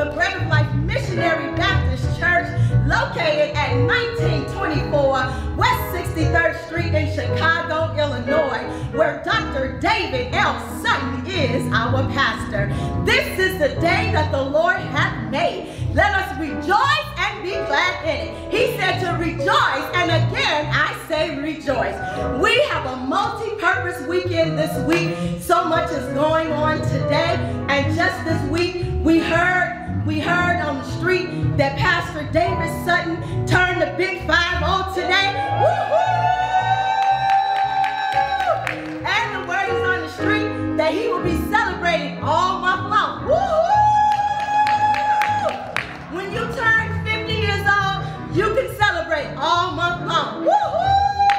the Bread of Life Missionary Baptist Church, located at 1924 West 63rd Street in Chicago, Illinois, where Dr. David L. Sutton is our pastor. This is the day that the Lord hath made. Let us rejoice and be glad in it. He said to rejoice, and again I say rejoice. We have a multi-purpose weekend this week. So much is going on today, and just this week we heard on the street that Pastor David Sutton turned the big 5-0 today. Woo-hoo! And the word is on the street that he will be celebrating all month long. Woo-hoo! When you turn 50 years old, you can celebrate all month long. Woo-hoo!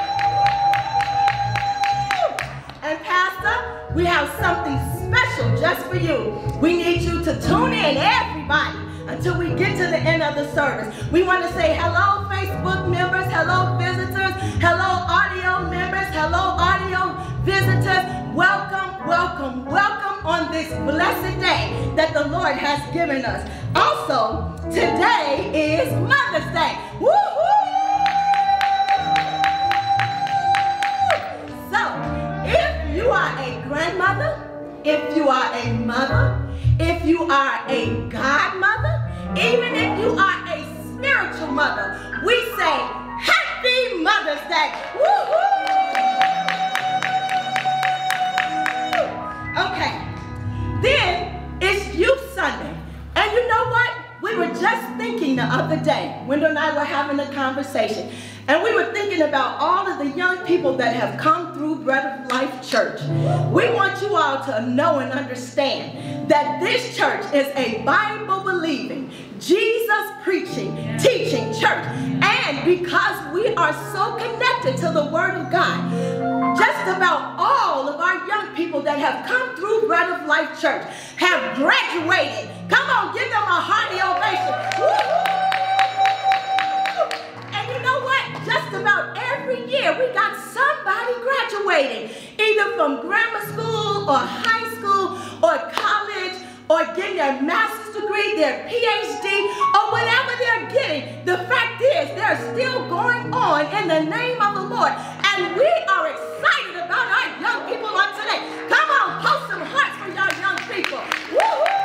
And Pastor, we have something special just for you. We need you to tune in, everybody, until we get to the end of the service. We want to say hello, Facebook members, hello, visitors, hello, audio members, hello, audio visitors. Welcome, welcome, welcome on this blessed day that the Lord has given us. Also, today is Mother's Day. Woo-hoo! So, if you are a grandmother, if you are a mother, if you are a godmother, even if you are a spiritual mother, we say Happy Mother's Day. Woo-hoo! Okay, then it's Youth Sunday. And you know what? We were just thinking the other day, Wendell and I were having a conversation, and we were thinking about all of the young people that have come through Bread of Life Church. We want you all to know and understand that this church is a Bible-believing, Jesus-preaching, teaching church. And because we are so connected to the Word of God, just about all of our young people that have come through Bread of Life Church have graduated. Come on, give them a hearty ovation. And you know what? Just about every year we got somebody graduating, either from grammar school or high school or college, or getting their master's degree, their PhD, or whatever they're getting. The fact is, they're still going on in the name of the Lord. And we are excited about our young people on today. Come on, post some hearts for your young people. Woo-hoo!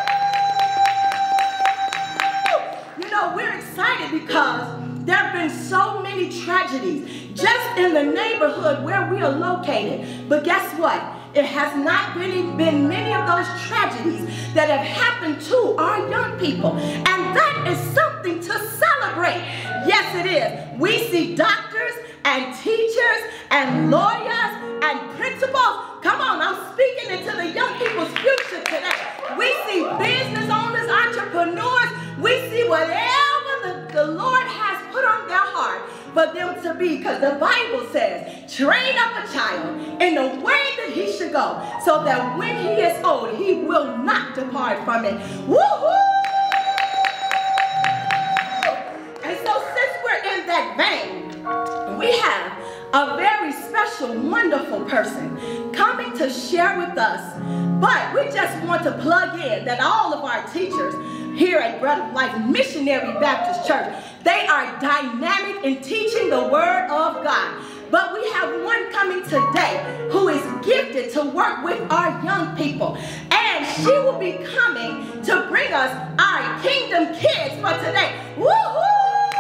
You know, we're excited because there have been so many tragedies just in the neighborhood where we are located. But guess what? It has not been many of those tragedies that have happened to our young people. And that is something to celebrate. Yes, it is. We see doctors and teachers and lawyers and principals. Come on, I'm speaking into the young people's future today. We see business owners, entrepreneurs. We see whatever the Lord has put on their heart for them to be, because the Bible says, train up a child in the way that he should go, so that when he is old, he will not depart from it. Woo-hoo! And so since we're in that vein, we have a very special, wonderful person coming to share with us. But we just want to plug in that all of our teachers here at Bread of Life Missionary Baptist Church, they are dynamic in teaching the Word of God. But we have one coming today who is gifted to work with our young people. And she will be coming to bring us our Kingdom Kids for today. Woo-hoo!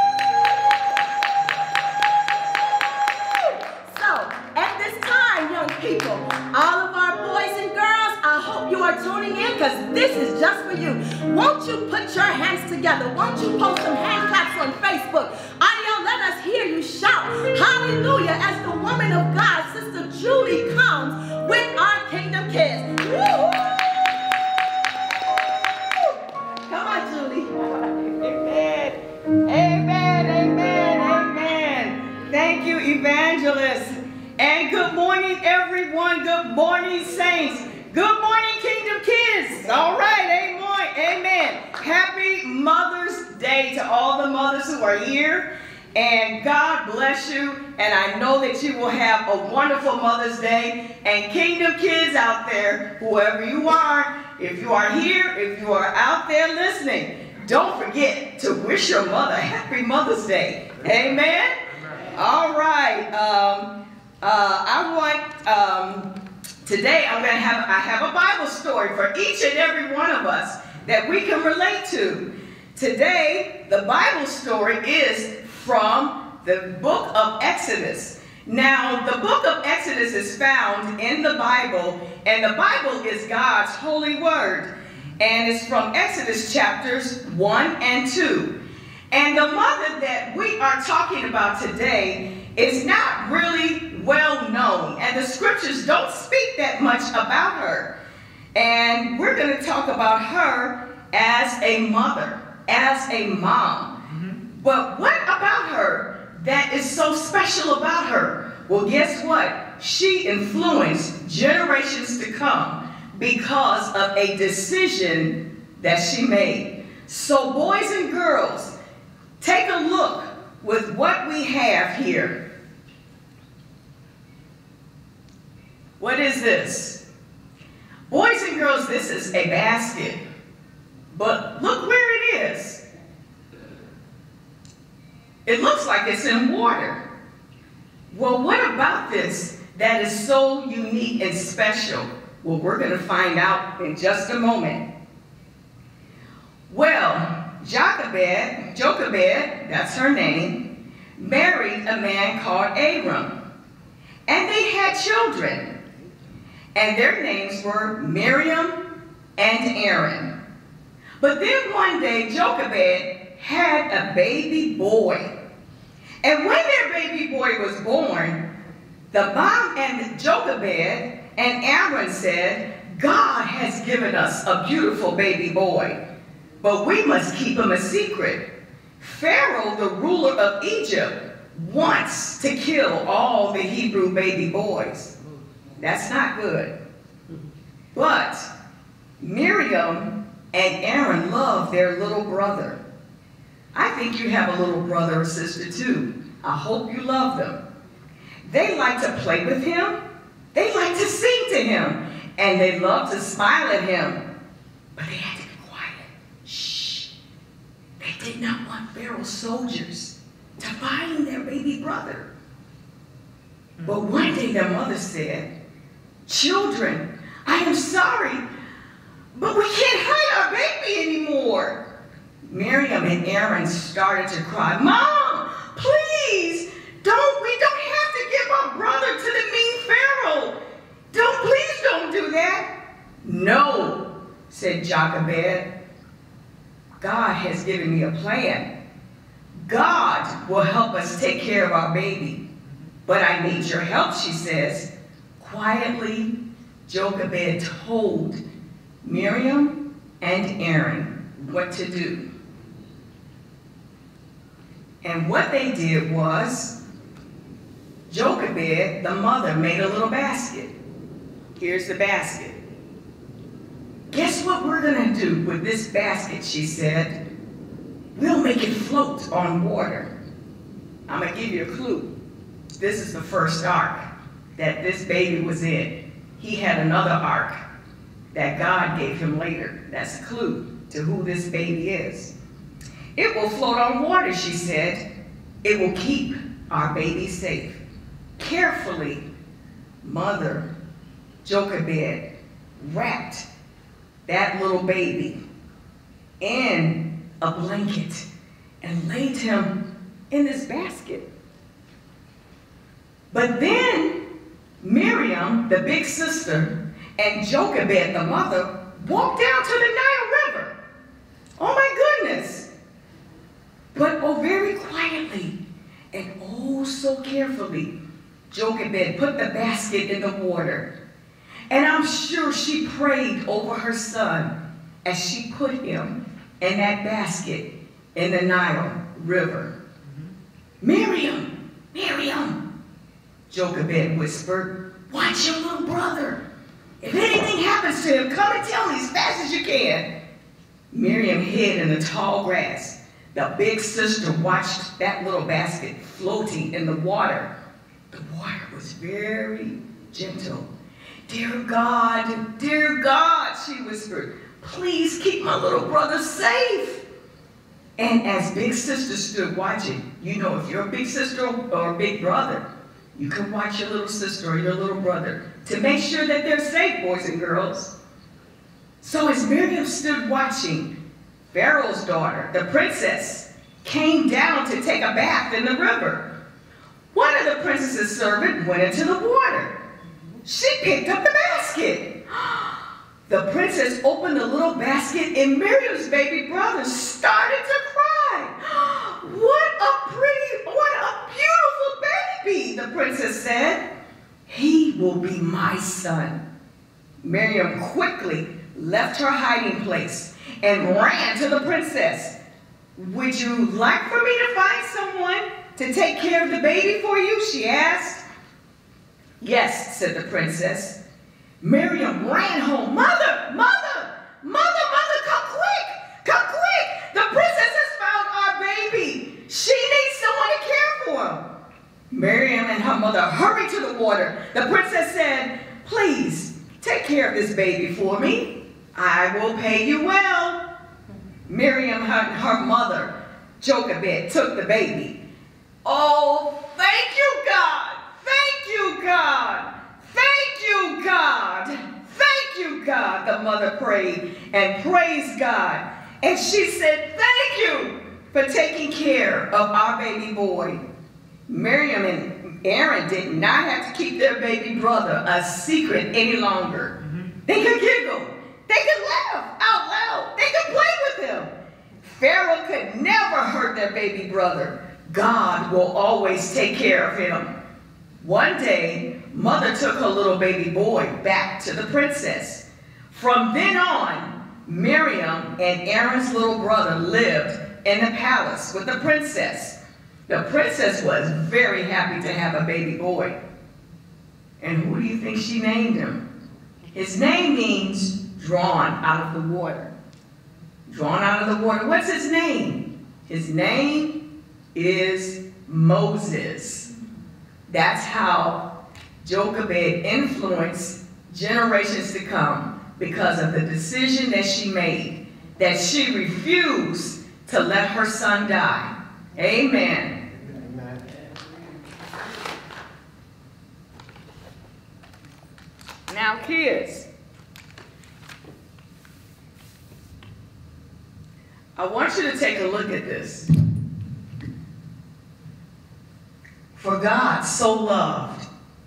So, at this time, young people, all of our boys and girls, I hope you are tuning in, because this is just for you. Won't you put your hands together? Won't you post some hand claps on Facebook? Audio, let us hear you shout hallelujah as the woman of God, Sister Julie, comes with our Kingdom Kids. Woo-hoo! Come on, Julie. Amen. Amen. Amen. Amen. Thank you, Evangelist. And good morning, everyone. Good morning, saints. Good morning, Kingdom Kids. All right. Amen. Amen. Happy Mother's Day to all the mothers who are here. And God bless you. And I know that you will have a wonderful Mother's Day. And Kingdom Kids out there, whoever you are, if you are here, if you are out there listening, don't forget to wish your mother happy Mother's Day. Amen? All right. Today I have a Bible story for each and every one of us that we can relate to. Today, the Bible story is from the book of Exodus. Now, the book of Exodus is found in the Bible, and the Bible is God's holy word. And it's from Exodus chapters 1 and 2. And the mother that we are talking about today is not really well known, and the scriptures don't speak that much about her. And we're going to talk about her as a mother, as a mom. But what about her that is so special about her? Well, guess what? She influenced generations to come because of a decision that she made. So boys and girls, take a look with what we have here. What is this? Boys and girls, this is a basket. But look where it is. It looks like it's in water. Well, what about this that is so unique and special? Well, we're going to find out in just a moment. Well, Jochebed, that's her name, married a man called Abram. And they had children. And their names were Miriam and Aaron. But then one day, Jochebed had a baby boy. And when their baby boy was born, the mom and Jochebed and Aaron said, God has given us a beautiful baby boy, but we must keep him a secret. Pharaoh, the ruler of Egypt, wants to kill all the Hebrew baby boys. That's not good. But Miriam and Aaron love their little brother. I think you have a little brother or sister too. I hope you love them. They like to play with him. They like to sing to him. And they love to smile at him. But they had to be quiet. Shh. They did not want Pharaoh's soldiers to find their baby brother. But one day their mother said, children, I am sorry, but we can't hide our baby anymore. Miriam and Aaron started to cry, Mom, please, we don't have to give our brother to the mean Pharaoh. Please don't do that. No, said Jochebed. God has given me a plan. God will help us take care of our baby. But I need your help, she says. Quietly, Jochebed told Miriam and Aaron what to do. And what they did was, Jochebed, the mother, made a little basket. Here's the basket. Guess what we're going to do with this basket, she said. We'll make it float on water. I'm going to give you a clue. This is the first ark that this baby was in. He had another ark that God gave him later. That's a clue to who this baby is. It will float on water, she said. It will keep our baby safe. Carefully, Mother Jochebed wrapped that little baby in a blanket and laid him in this basket. But then Miriam, the big sister, and Jochebed, the mother, walked down to the Nile River. Oh my goodness. But very quietly and oh so carefully, Jochebed put the basket in the water. And I'm sure she prayed over her son as she put him in that basket in the Nile River. Miriam, Miriam, Jochebed whispered, watch your little brother. If anything happens to him, come and tell me as fast as you can. Miriam hid in the tall grass. The big sister watched that little basket floating in the water. The water was very gentle. Dear God, she whispered, please keep my little brother safe. And as big sister stood watching, you know, if you're a big sister or a big brother, you can watch your little sister or your little brother to make sure that they're safe, boys and girls. So as Miriam stood watching, Pharaoh's daughter, the princess, came down to take a bath in the river. One of the princess's servants went into the water. She picked up the basket. The princess opened the little basket and Miriam's baby brother started to cry. What a beautiful baby, the princess said. He will be my son. Miriam quickly left her hiding place and ran to the princess. Would you like for me to find someone to take care of the baby for you? She asked. Yes, said the princess. Miriam ran home. Mother, come quick. The princess has found our baby. She needs someone to care for him. Miriam and her mother hurried to the water. The princess said, please take care of this baby for me. I will pay you well. Miriam and her mother, Jochebed, took the baby. Oh, thank you, God. Thank you, God. Thank you, God. Thank you, God, the mother prayed and praised God. And she said, thank you for taking care of our baby boy. Miriam and Aaron did not have to keep their baby brother a secret any longer. They could giggle. They could laugh out loud. They could play with him. Pharaoh could never hurt their baby brother. God will always take care of him. One day, mother took her little baby boy back to the princess. From then on, Miriam and Aaron's little brother lived in the palace with the princess. The princess was very happy to have a baby boy. And who do you think she named him? His name means drawn out of the water. Drawn out of the water. What's his name? His name is Moses. That's how Jochebed influenced generations to come because of the decision that she made, that she refused to let her son die. Amen. Amen. Now, kids, I want you to take a look at this. For God so loved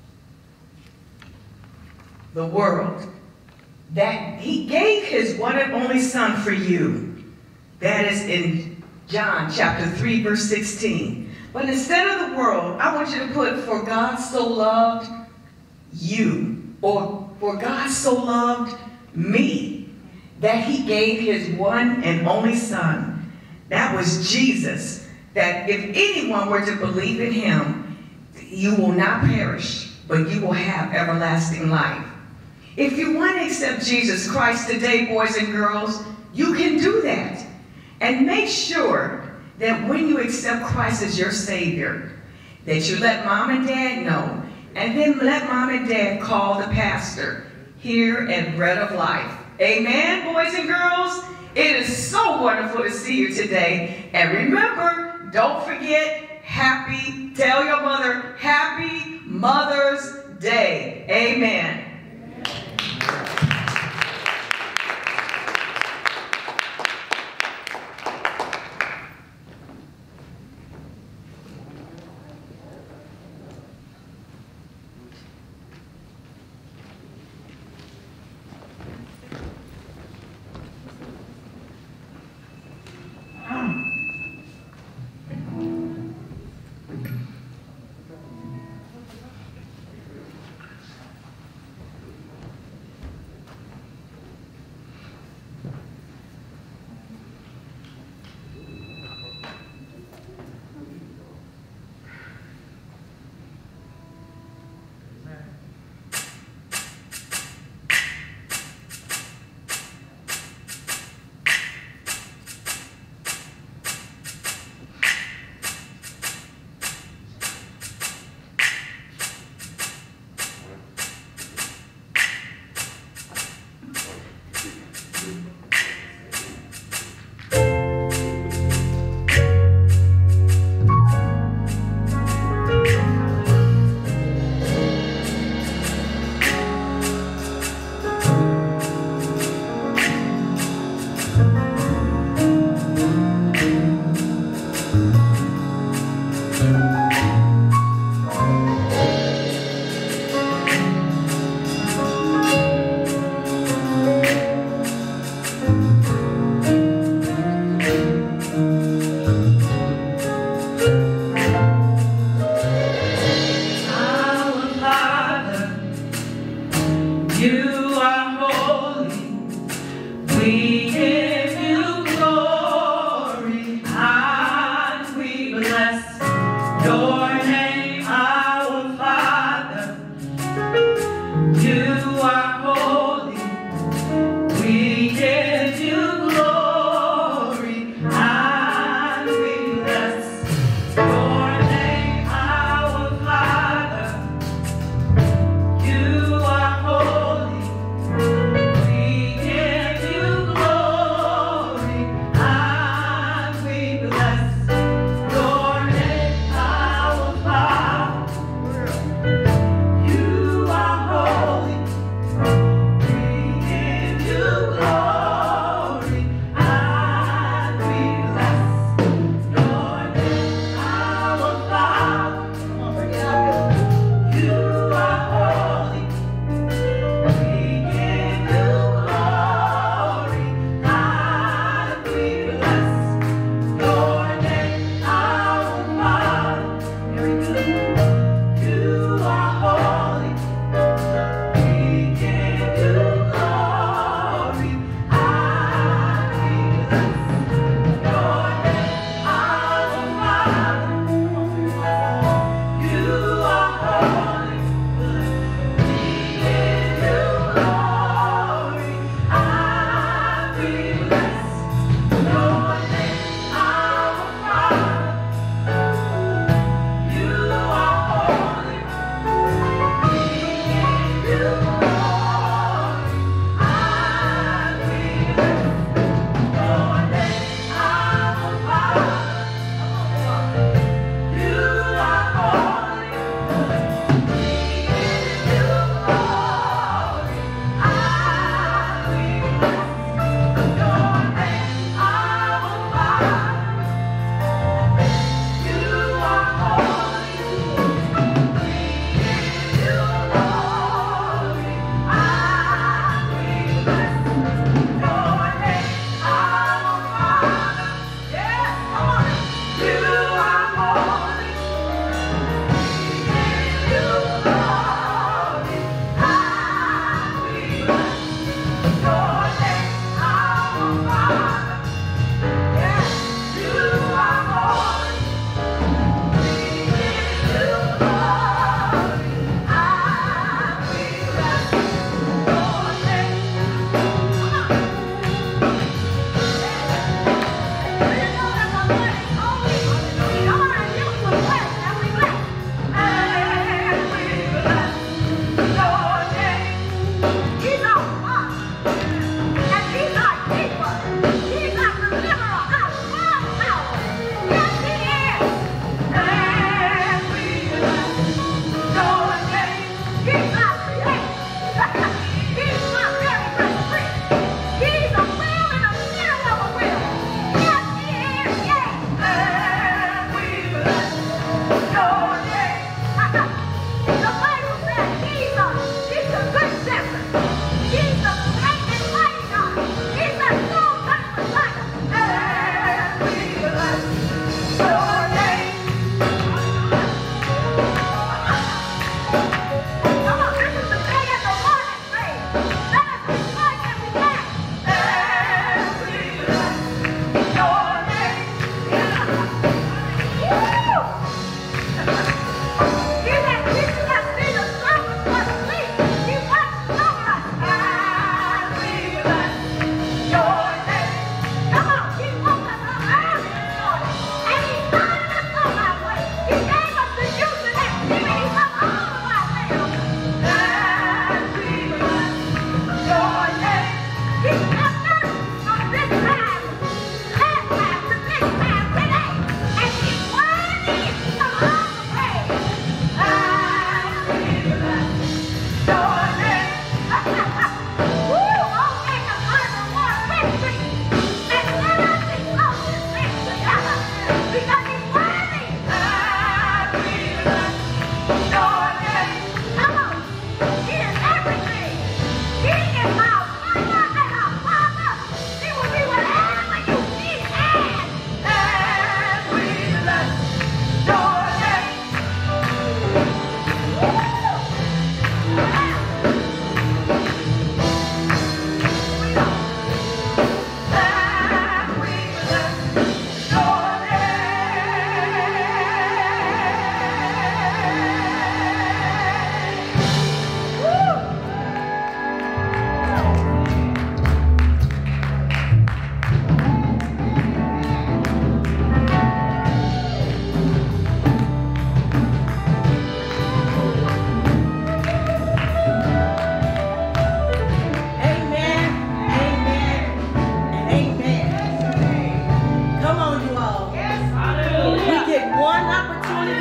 the world that he gave his one and only son for you. That is in John chapter 3, verse 16. But instead of the world, I want you to put, for God so loved you, or for God so loved me, that he gave his one and only son. That was Jesus, that if anyone were to believe in him, you will not perish, but you will have everlasting life. If you want to accept Jesus Christ today, boys and girls, you can do that. And make sure that when you accept Christ as your Savior, that you let mom and dad know, and then let mom and dad call the pastor here at Bread of Life. Amen, boys and girls? It is so wonderful to see you today. And remember, don't forget, tell your mother, Happy Mother's Day. Amen.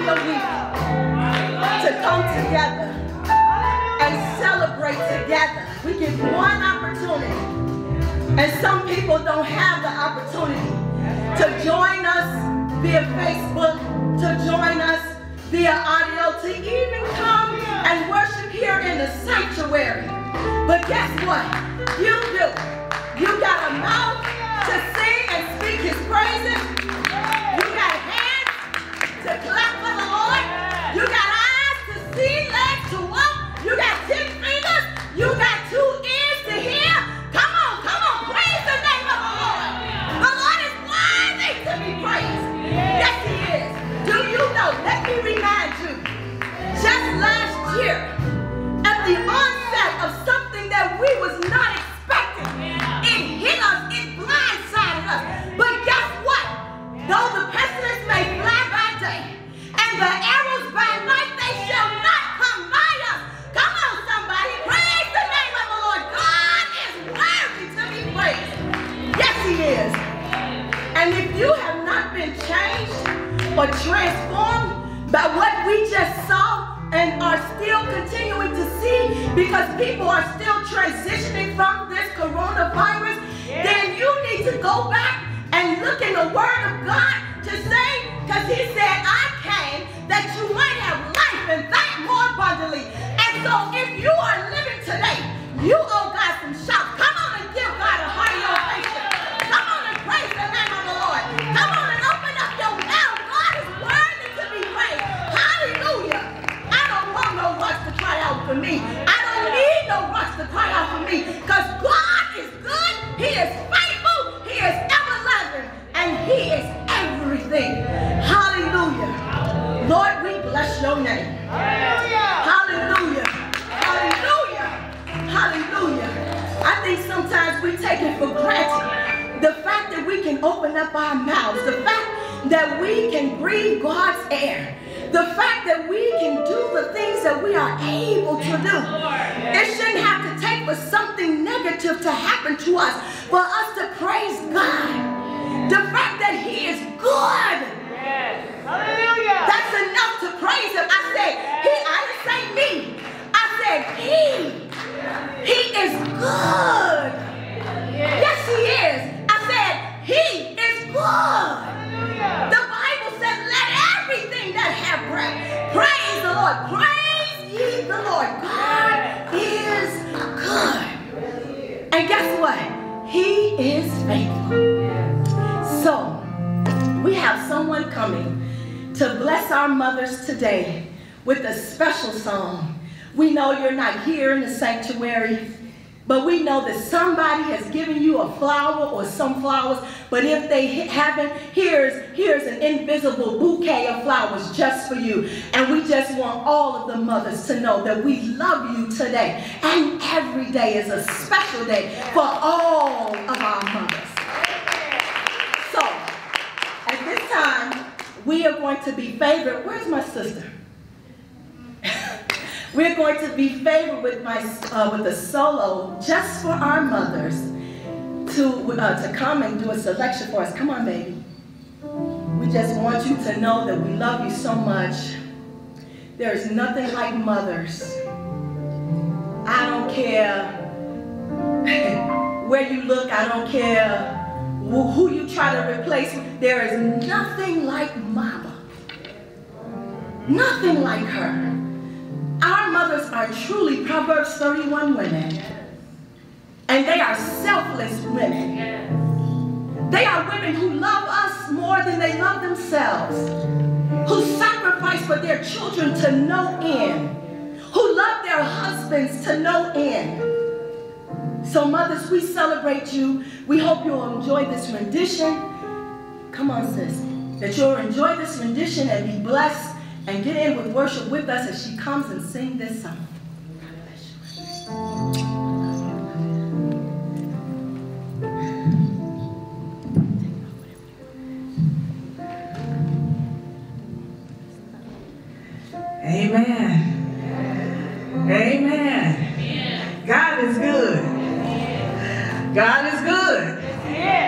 be a week to come together and celebrate together. We get one opportunity, and some people don't have the opportunity to join us via Facebook, to join us via audio, to even come and worship here in the sanctuary. But guess what? You do. You got a mouth to sing and speak his praises. You got hands to clap for the Lord. You got eyes to see, legs to walk. You got 10 fingers. You got 2 ears to hear. Come on, praise the name of the Lord. The Lord is worthy to be praised. Yes, he is. Do you know? Let me remind you. Just last year, at the onset of something that we was not expecting, it hit us, it blindsided us. But guess what? Though the pestilence may fly by day and the arrows by night, they shall not come by us. Come on, somebody, praise the name of the Lord. God is worthy to be praised. Yes, he is. And if you have not been changed or transformed by what we just saw and are still continuing to see, because people are still transitioning from this coronavirus, then you need to go back and look in the Word of God to say, because he said, I came that you might have life and that more abundantly. And so if you are living today, you owe God some shout. Come on and give God a hearty ovation. Come on and praise the name of the Lord. Come on and open up your mouth. God is worthy to be praised. Hallelujah. I don't want no rocks to cry out for me. I don't need no rocks to cry out for me, because God is good. He is faithful. He is everlasting. And he is everything. Hallelujah. Lord, we bless your name. Hallelujah. Hallelujah. Hallelujah. I think sometimes we take it for granted. The fact that we can open up our mouths. The fact that we can breathe God's air. The fact that we can do the things that we are able to do. It shouldn't have to take for something negative to happen to us for us to praise God. The fact that he is good. Yes. Hallelujah. That's enough to praise him. I said he, I didn't say me. I said he. He is good. Yes, he is. I said he is good. The Bible says, let everything that have breath praise the Lord. Praise ye the Lord. God is good. And guess what? He is faithful. So, we have someone coming to bless our mothers today with a special song. We know you're not here in the sanctuary, but we know that somebody has given you a flower or some flowers, but if they haven't, here's an invisible bouquet of flowers just for you. And we just want all of the mothers to know that we love you today. And every day is a special day for all of our mothers. So, at this time, we are going to be favored. Where's my sister? We're going to be favored with a solo just for our mothers to come and do a selection for us. Come on, baby. We just want you to know that we love you so much. There is nothing like mothers. I don't care where you look. I don't care who you try to replace. There is nothing like mama. Nothing like her. Our mothers are truly Proverbs 31 women. And they are selfless women. They are women who love us more than they love themselves. Who sacrifice for their children to no end. Who love their husbands to no end. So mothers, we celebrate you. We hope you'll enjoy this rendition. Come on, sis. That you'll enjoy this rendition and be blessed and get in with worship with us as she comes and sings this song. Amen. Amen. God is good. God is good.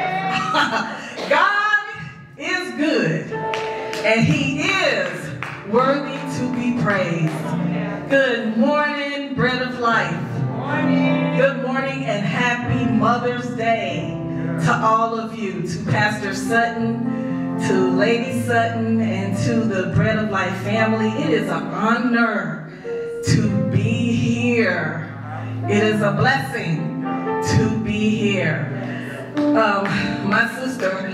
God is good. And he is worthy to be praised. Good morning, Bread of Life. Good morning and happy Mother's Day to all of you, to Pastor Sutton, to Lady Sutton, and to the Bread of Life family. It is an honor to be here. It is a blessing to be here. My sister,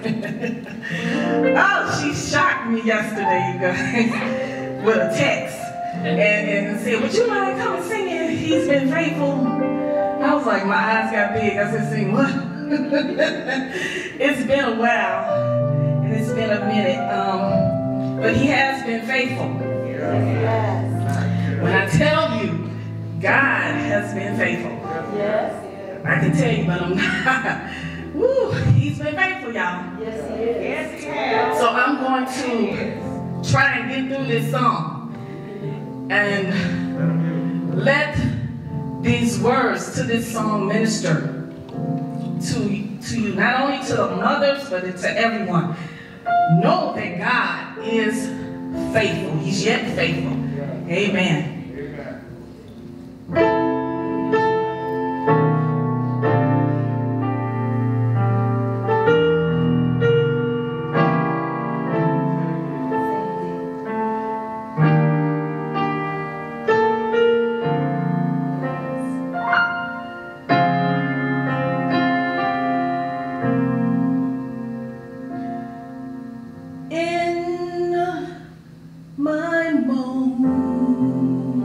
oh, she shocked me yesterday, you guys, with a text and said, would you mind coming singing He's Been Faithful? I was like, my eyes got big. I said, sing what? It's been a while, and it's been a minute, but He has been faithful. When I tell you, God has been faithful. I can tell you, but I'm not. Woo, He's been faithful, y'all. Yes, He is. Yes, He has. So I'm going to try and get through this song and let these words to this song minister to you, not only to the mothers, but to everyone. Know that God is faithful. He's yet faithful. Amen. In my moment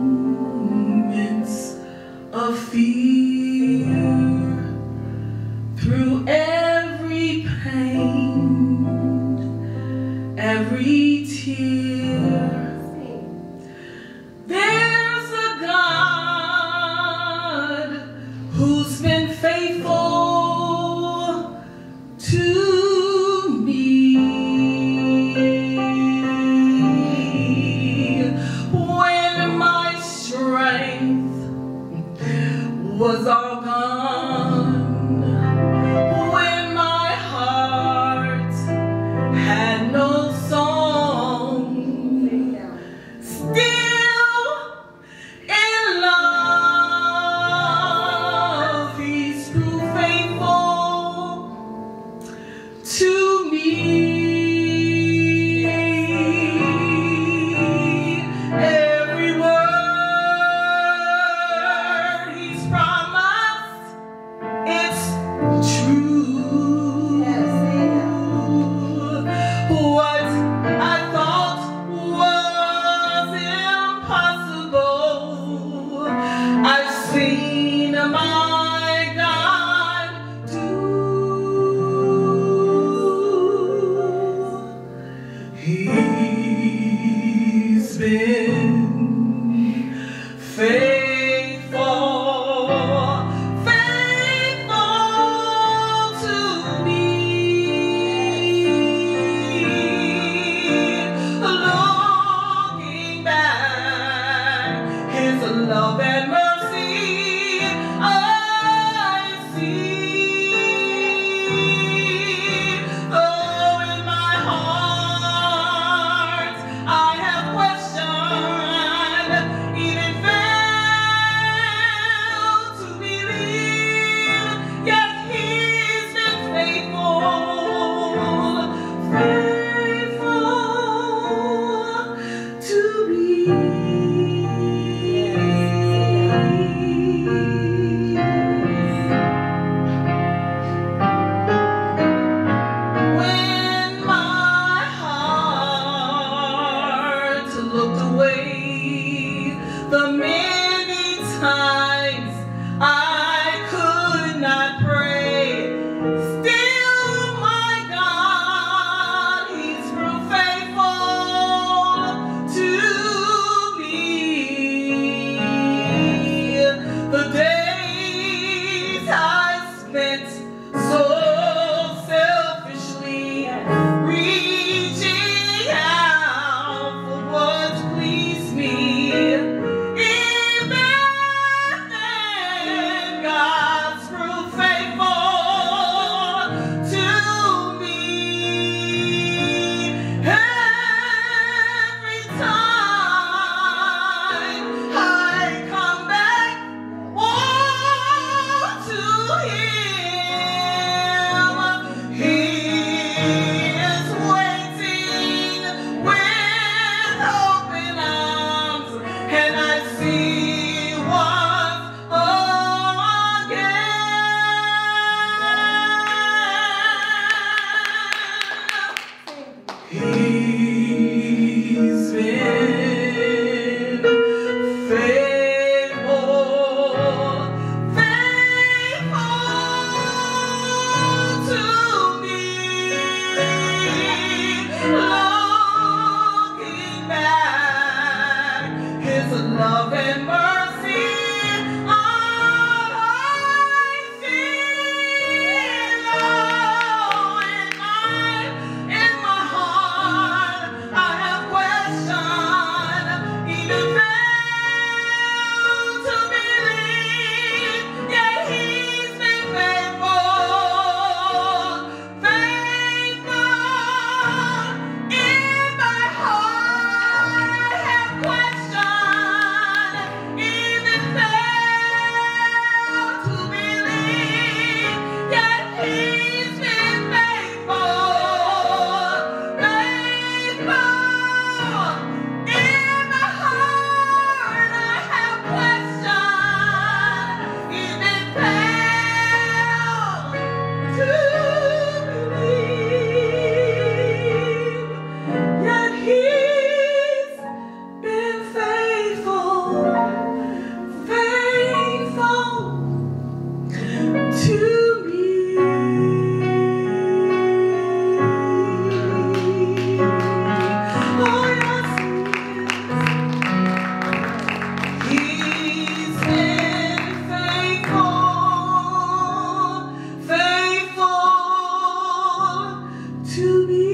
to be.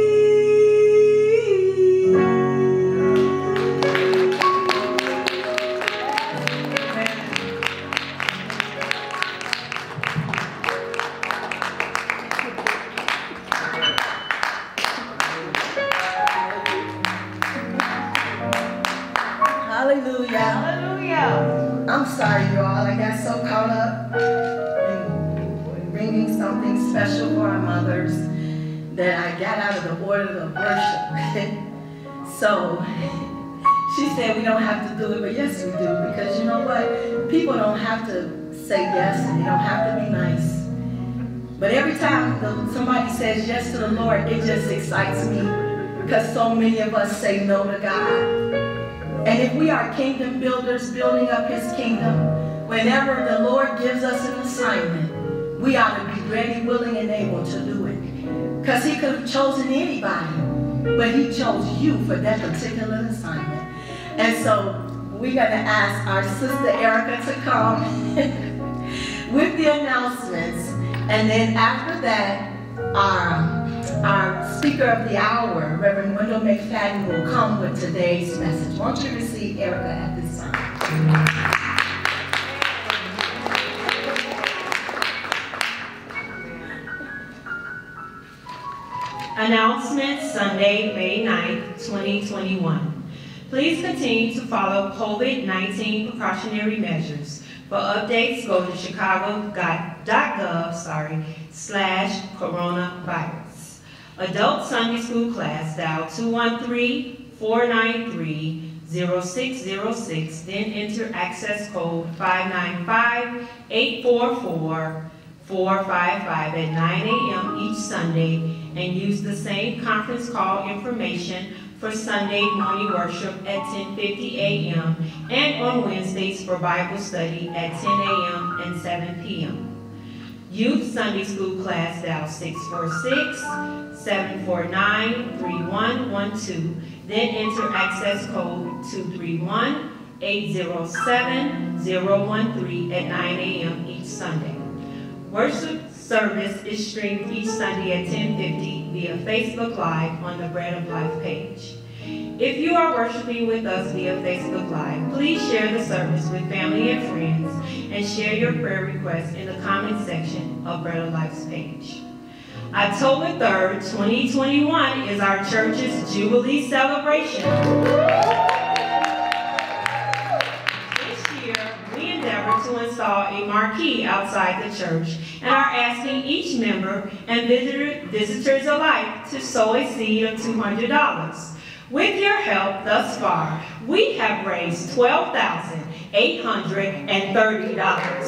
Hallelujah. Hallelujah. I'm sorry, y'all. I got so caught up in bringing something special for our mothers that I got out of the order of worship. So she said we don't have to do it, but yes we do, because you know what? People don't have to say yes, and they don't have to be nice. But every time somebody says yes to the Lord, it just excites me, because so many of us say no to God. And if we are kingdom builders, building up his kingdom, whenever the Lord gives us an assignment, we ought to be ready, willing, and able to do it. Because he could have chosen anybody, but he chose you for that particular assignment. And so we're going to ask our sister Erica to come with the announcements. And then after that, our speaker of the hour, Reverend Wendell McFadden, will come with today's message. Won't you receive Erica at this time? Announcements, Sunday, May 9th, 2021. Please continue to follow COVID-19 precautionary measures. For updates, go to chicago.gov/coronavirus. Adult Sunday School class, dial 213-493-0606, then enter access code 595-844-455 at 9 a.m. each Sunday, and use the same conference call information for Sunday morning worship at 10:50 a.m. and on Wednesdays for Bible study at 10 a.m. and 7 p.m. Youth Sunday School class, dial 646-749-3112, then enter access code 231-807-013 at 9 a.m. each Sunday. Worship service is streamed each Sunday at 10:50 via Facebook Live on the Bread of Life page. If you are worshiping with us via Facebook Live, please share the service with family and friends and share your prayer requests in the comment section of Bread of Life's page. October 3rd, 2021 is our church's Jubilee celebration. We endeavor to install a marquee outside the church and are asking each member and visitors alike to sow a seed of $200. With your help thus far, we have raised $12,830.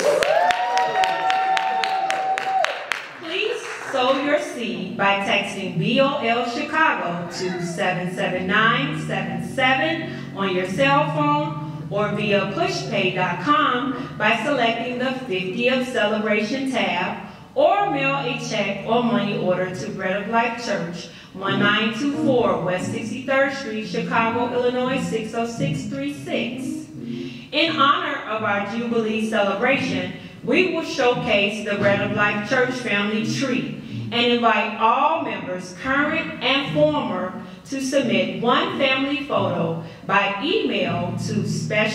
Please sow your seed by texting BOL Chicago to 77977 on your cell phone, or via pushpay.com by selecting the 50th Celebration tab, or mail a check or money order to Bread of Life Church, 1924 West 63rd Street, Chicago, Illinois, 60636. In honor of our Jubilee celebration, we will showcase the Bread of Life Church family tree and invite all members, current and former, to submit one family photo by email to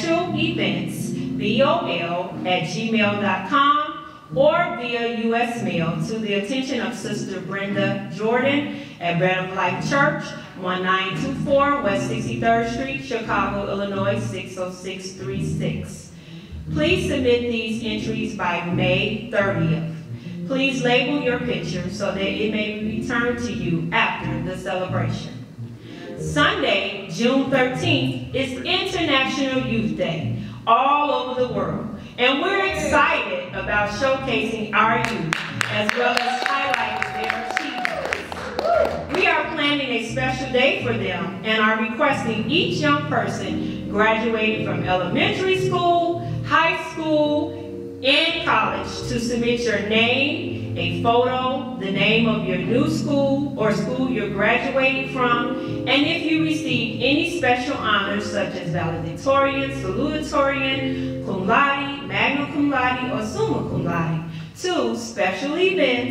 specialevents@bol@gmail.com or via U.S. mail to the attention of Sister Brenda Jordan at Bread of Life Church, 1924 West 63rd Street, Chicago, Illinois, 60636. Please submit these entries by May 30th. Please label your picture so that it may be returned to you after the celebration. Sunday, June 13th, is International Youth Day all over the world, and we're excited about showcasing our youth as well as highlighting their achievements. We are planning a special day for them and are requesting each young person graduating from elementary school, high school, and college to submit your name, a photo, the name of your new school or school you're graduating from, and if you receive any special honors such as valedictorian, salutatorian, cum laude, magna cum laude, or summa cum laude, to special events,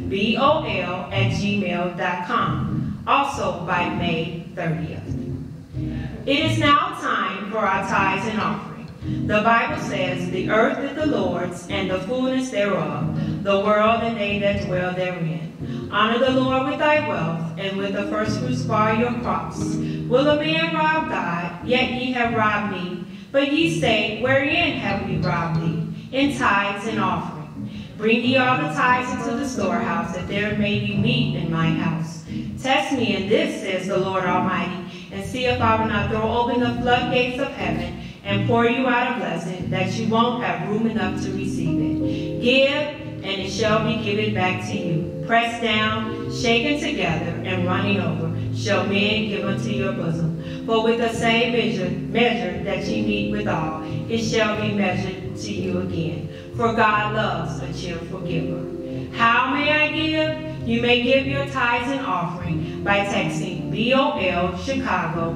bol@gmail.com, also by May 30th. It is now time for our tithes and offering. The Bible says, the earth is the Lord's, and the fullness thereof, the world and they that dwell therein. Honor the Lord with thy wealth, and with the first fruits of all your crops. Will a man rob God? Yet ye have robbed me. But ye say, wherein have we robbed thee? In tithes and offering. Bring ye all the tithes into the storehouse, that there may be meat in my house. Test me in this, says the Lord Almighty, and see if I will not throw open the floodgates of heaven and pour you out a blessing that you won't have room enough to receive it. Give, and it shall be given back to you. Pressed down, shaken together, and running over, shall men give unto your bosom. For with the same measure that ye meet withal, it shall be measured to you again. For God loves a cheerful giver. How may I give? You may give your tithes and offering by texting BOL Chicago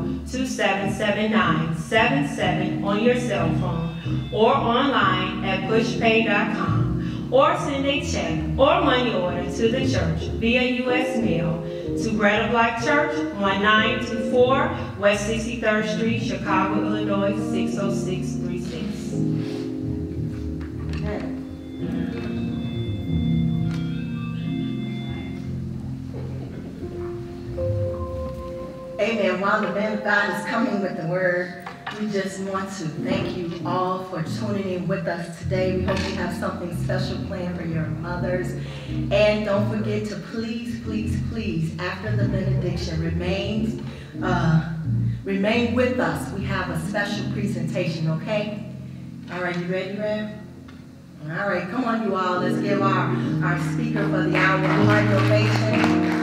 277977 on your cell phone or online at pushpay.com. Or send a check or money order to the church via U.S. mail to Bread of Life Church, 1924 West 63rd Street, Chicago, Illinois, 60636. Amen. While the man of God is coming with the word, we just want to thank you all for tuning in with us today. We hope you have something special planned for your mothers. And don't forget to please, please, please, after the benediction, remain with us. We have a special presentation, okay? All right, you ready, Rev? All right, come on, you all. Let's give our speaker for the hour a heart ovation.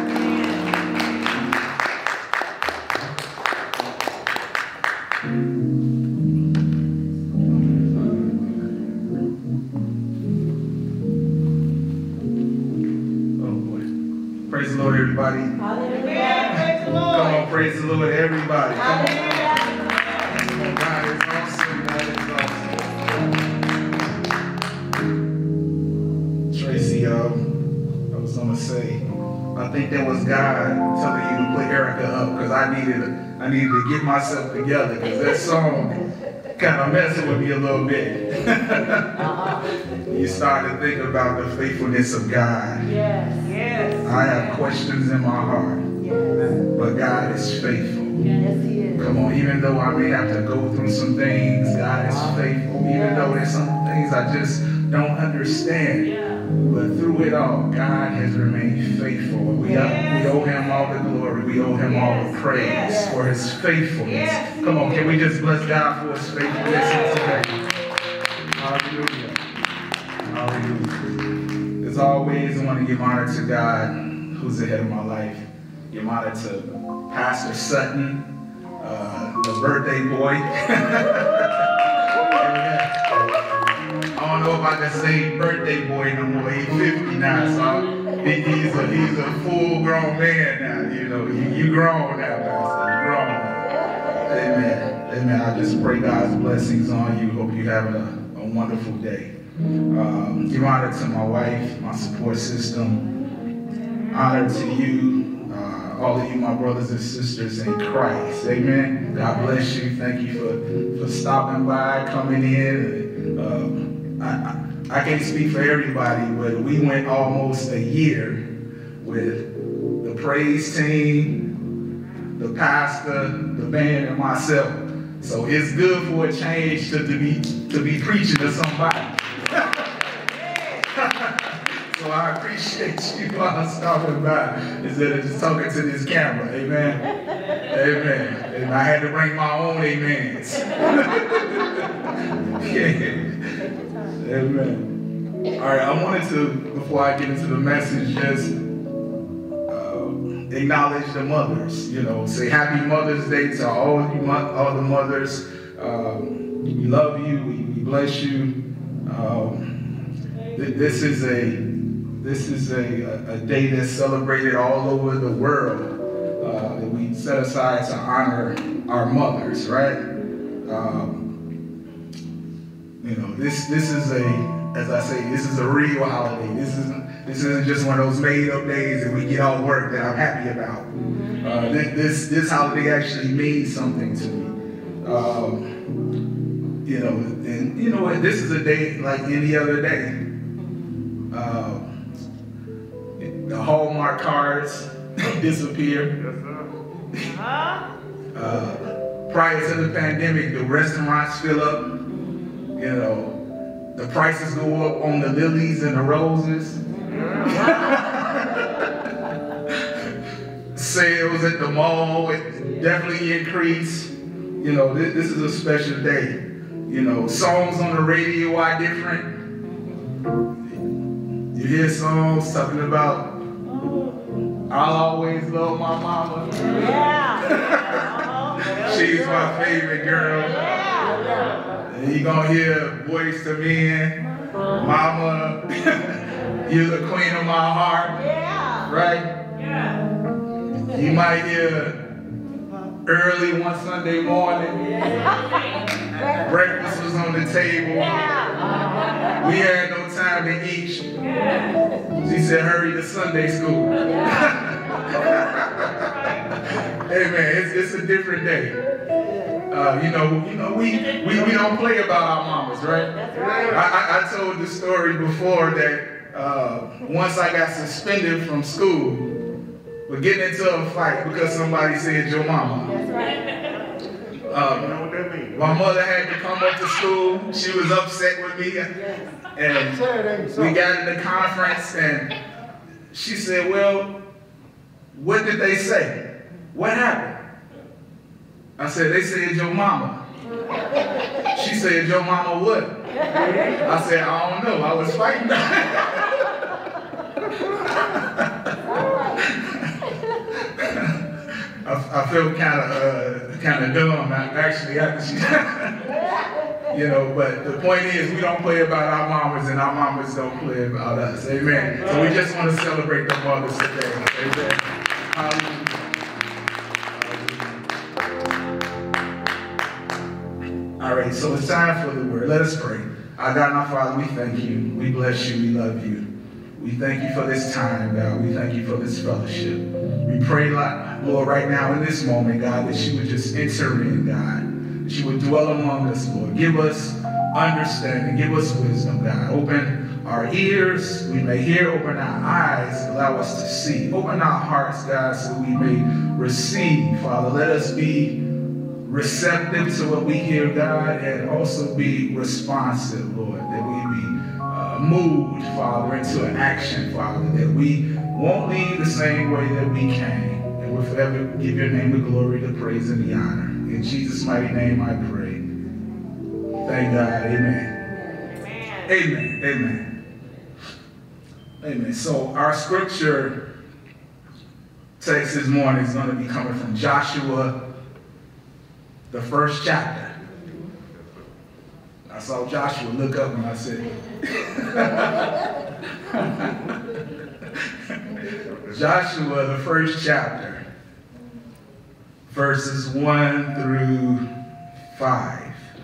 Praise the Lord, everybody. Hallelujah. Praise the Lord. Come on, praise the Lord, everybody. Come on. Hallelujah. God is awesome. God is awesome. Tracy, I was going to say, I think that was God telling you to put Erica up because I needed to get myself together because that song kind of messing with me a little bit. You started thinking about the faithfulness of God. Yes. Yes. I have questions in my heart, but God is faithful. Yes, he is. Come on, even though I may have to go through some things, God is faithful. Even though there's some things I just don't understand, but through it all, God has remained faithful. We owe him all the glory. We owe him all the praise for his faithfulness. Come on, can we just bless God for his faithfulness today? Hallelujah. Hallelujah. As always, I want to give honor to God, who's the head of my life. Give honor to Pastor Sutton, the birthday boy. I don't know if I can say birthday boy no more. He's 50 now, so he's a full-grown man now. You know, you grown now, Pastor. You grown. Amen. Amen. I just pray God's blessings on you. Hope you're having a wonderful day. Give honor to my wife, my support system. Honor to you, all of you, my brothers and sisters in Christ. Amen. God bless you. Thank you for stopping by, coming in. I can't speak for everybody, but we went almost a year with the praise team, the pastor, the band, and myself. So it's good for a change to be preaching to somebody. So I appreciate you all stopping by instead of just talking to this camera. Amen. Amen. And I had to bring my own amens. Amen. All right, I wanted to, before I get into the message, just acknowledge the mothers. You know, say Happy Mother's Day to all the mothers. We love you. We bless you. This is a day that's celebrated all over the world. That we set aside to honor our mothers, right? You know, this is a, as I say, this is a real holiday. This isn't just one of those made-up days that we get all work that I'm happy about. This holiday actually means something to me. You know, and you know what? This is a day like any other day. The Hallmark cards disappear. Prior to the pandemic, the restaurants fill up. You know, the prices go up on the lilies and the roses. Sales at the mall definitely increase. You know, this is a special day. You know, songs on the radio are different. You hear songs talking about, I'll always love my mama. Yeah. She's my favorite girl. Yeah. And you're gonna hear Boyz II Men, Mama, you're the queen of my heart. Yeah. Right? Yeah. You might hear early one Sunday morning. Yeah. Breakfast was on the table. Yeah. We had no time to eat. Yeah. She said, hurry to Sunday school. Yeah. Hey man, it's a different day. You know, we don't play about our mamas, right? That's right. I told the story before that once I got suspended from school, we're getting into a fight because somebody said your mama. That's right. You know what that means? My mother had to come up to school. She was upset with me. And we got in the conference and she said, well, what did they say? What happened? I said, they said your mama. She said, your mama what? I said, I don't know. I was fighting. I feel kind of dumb actually after she, you know. But the point is, we don't play about our mamas, and our mamas don't play about us. Amen. So we just want to celebrate the mothers today. Amen. Hallelujah. All right, so it's time for the word. Let us pray. Our God and our Father, we thank you. We bless you. We love you. We thank you for this time, God. We thank you for this fellowship. We pray, Lord, right now in this moment, God, that you would just enter in, God. That you would dwell among us, Lord. Give us understanding. Give us wisdom, God. Open our ears, we may hear. Open our eyes, allow us to see. Open our hearts, God, so we may receive, Father. Let us be receptive to what we hear, God, and also be responsive, Lord, that we be moved, Father, into an action, Father, that we won't leave the same way that we came, and we'll forever give your name the glory, the praise, and the honor. In Jesus' mighty name I pray. Thank God. Amen. Amen. Amen. Amen. Amen. So our scripture text this morning is going to be coming from Joshua, the 1st chapter. I saw Joshua look up when I said Joshua, the 1st chapter, verses 1 through 5.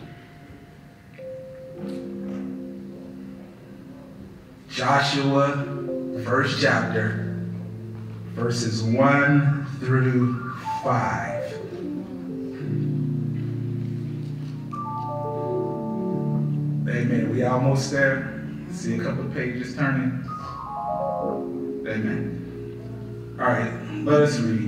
Joshua, 1st chapter, verses 1 through 5. Amen. We almost there. See a couple of pages turning. Amen. All right, let us read.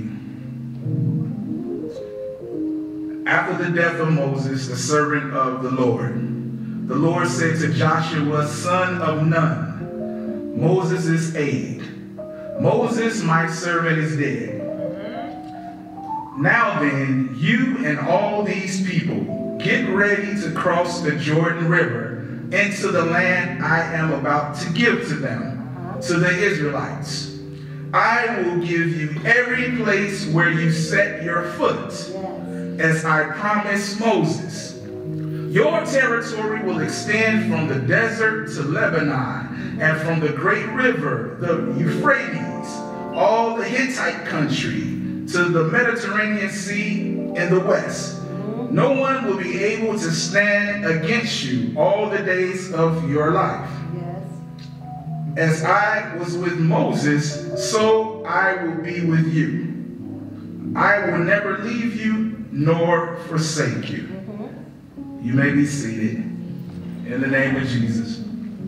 After the death of Moses, the servant of the Lord said to Joshua, son of Nun, Moses' aide, Moses, my servant, is dead. Now then, you and all these people, get ready to cross the Jordan River into the land I am about to give to them, to the Israelites. I will give you every place where you set your foot, as I promised Moses. Your territory will extend from the desert to Lebanon, and from the great river, the Euphrates, all the Hittite country, to the Mediterranean Sea in the west. No one will be able to stand against you all the days of your life. Yes. as I was with Moses, so I will be with you. I will never leave you nor forsake you. You may be seated in the name of Jesus.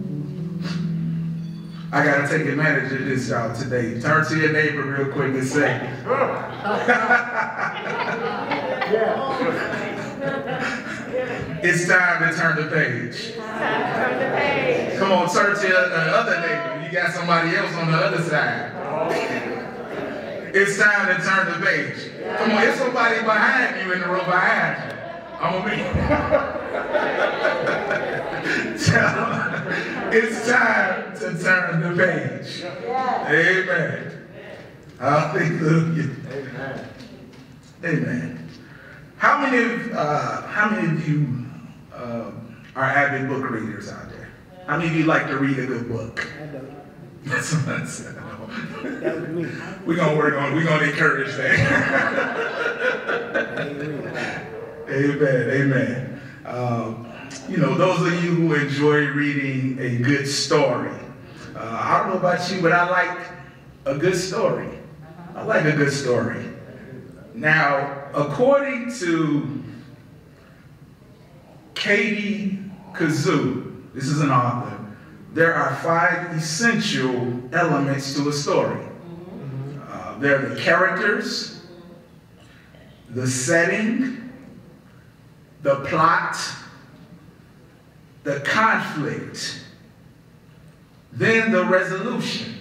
I got to take advantage of this, y'all, today. Turn to your neighbor real quick and say, it's time to turn the page. Come on, turn to the other neighbor. You got somebody else on the other side. It's time to turn the page. Come on, there's somebody behind you in the row behind you. I'm going to be. It's time to turn the page. Amen. Hallelujah. Amen. Amen. How many of you are avid book readers out there? How many of you like to read a good book? That's what I said. That was me. We're going to work on it. We're going to encourage that. Amen. You know, those of you who enjoy reading a good story, I don't know about you, but I like a good story. I like a good story. Now, according to Katie Kazoo, this is an author, there are 5 essential elements to a story. They're the characters, the setting, the plot, the conflict, then the resolution,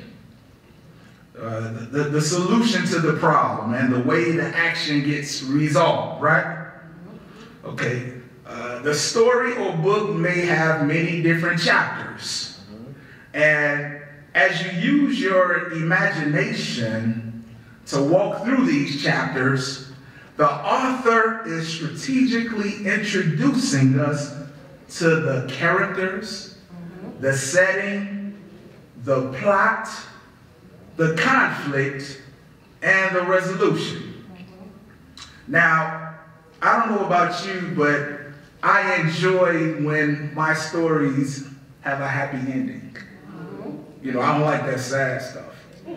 the solution to the problem, and the way the action gets resolved, right? Okay, the story or book may have many different chapters. And as you use your imagination to walk through these chapters, the author is strategically introducing us to the characters, the setting, the plot, the conflict, and the resolution. Now, I don't know about you, but I enjoy when my stories have a happy ending. You know, I don't like that sad stuff.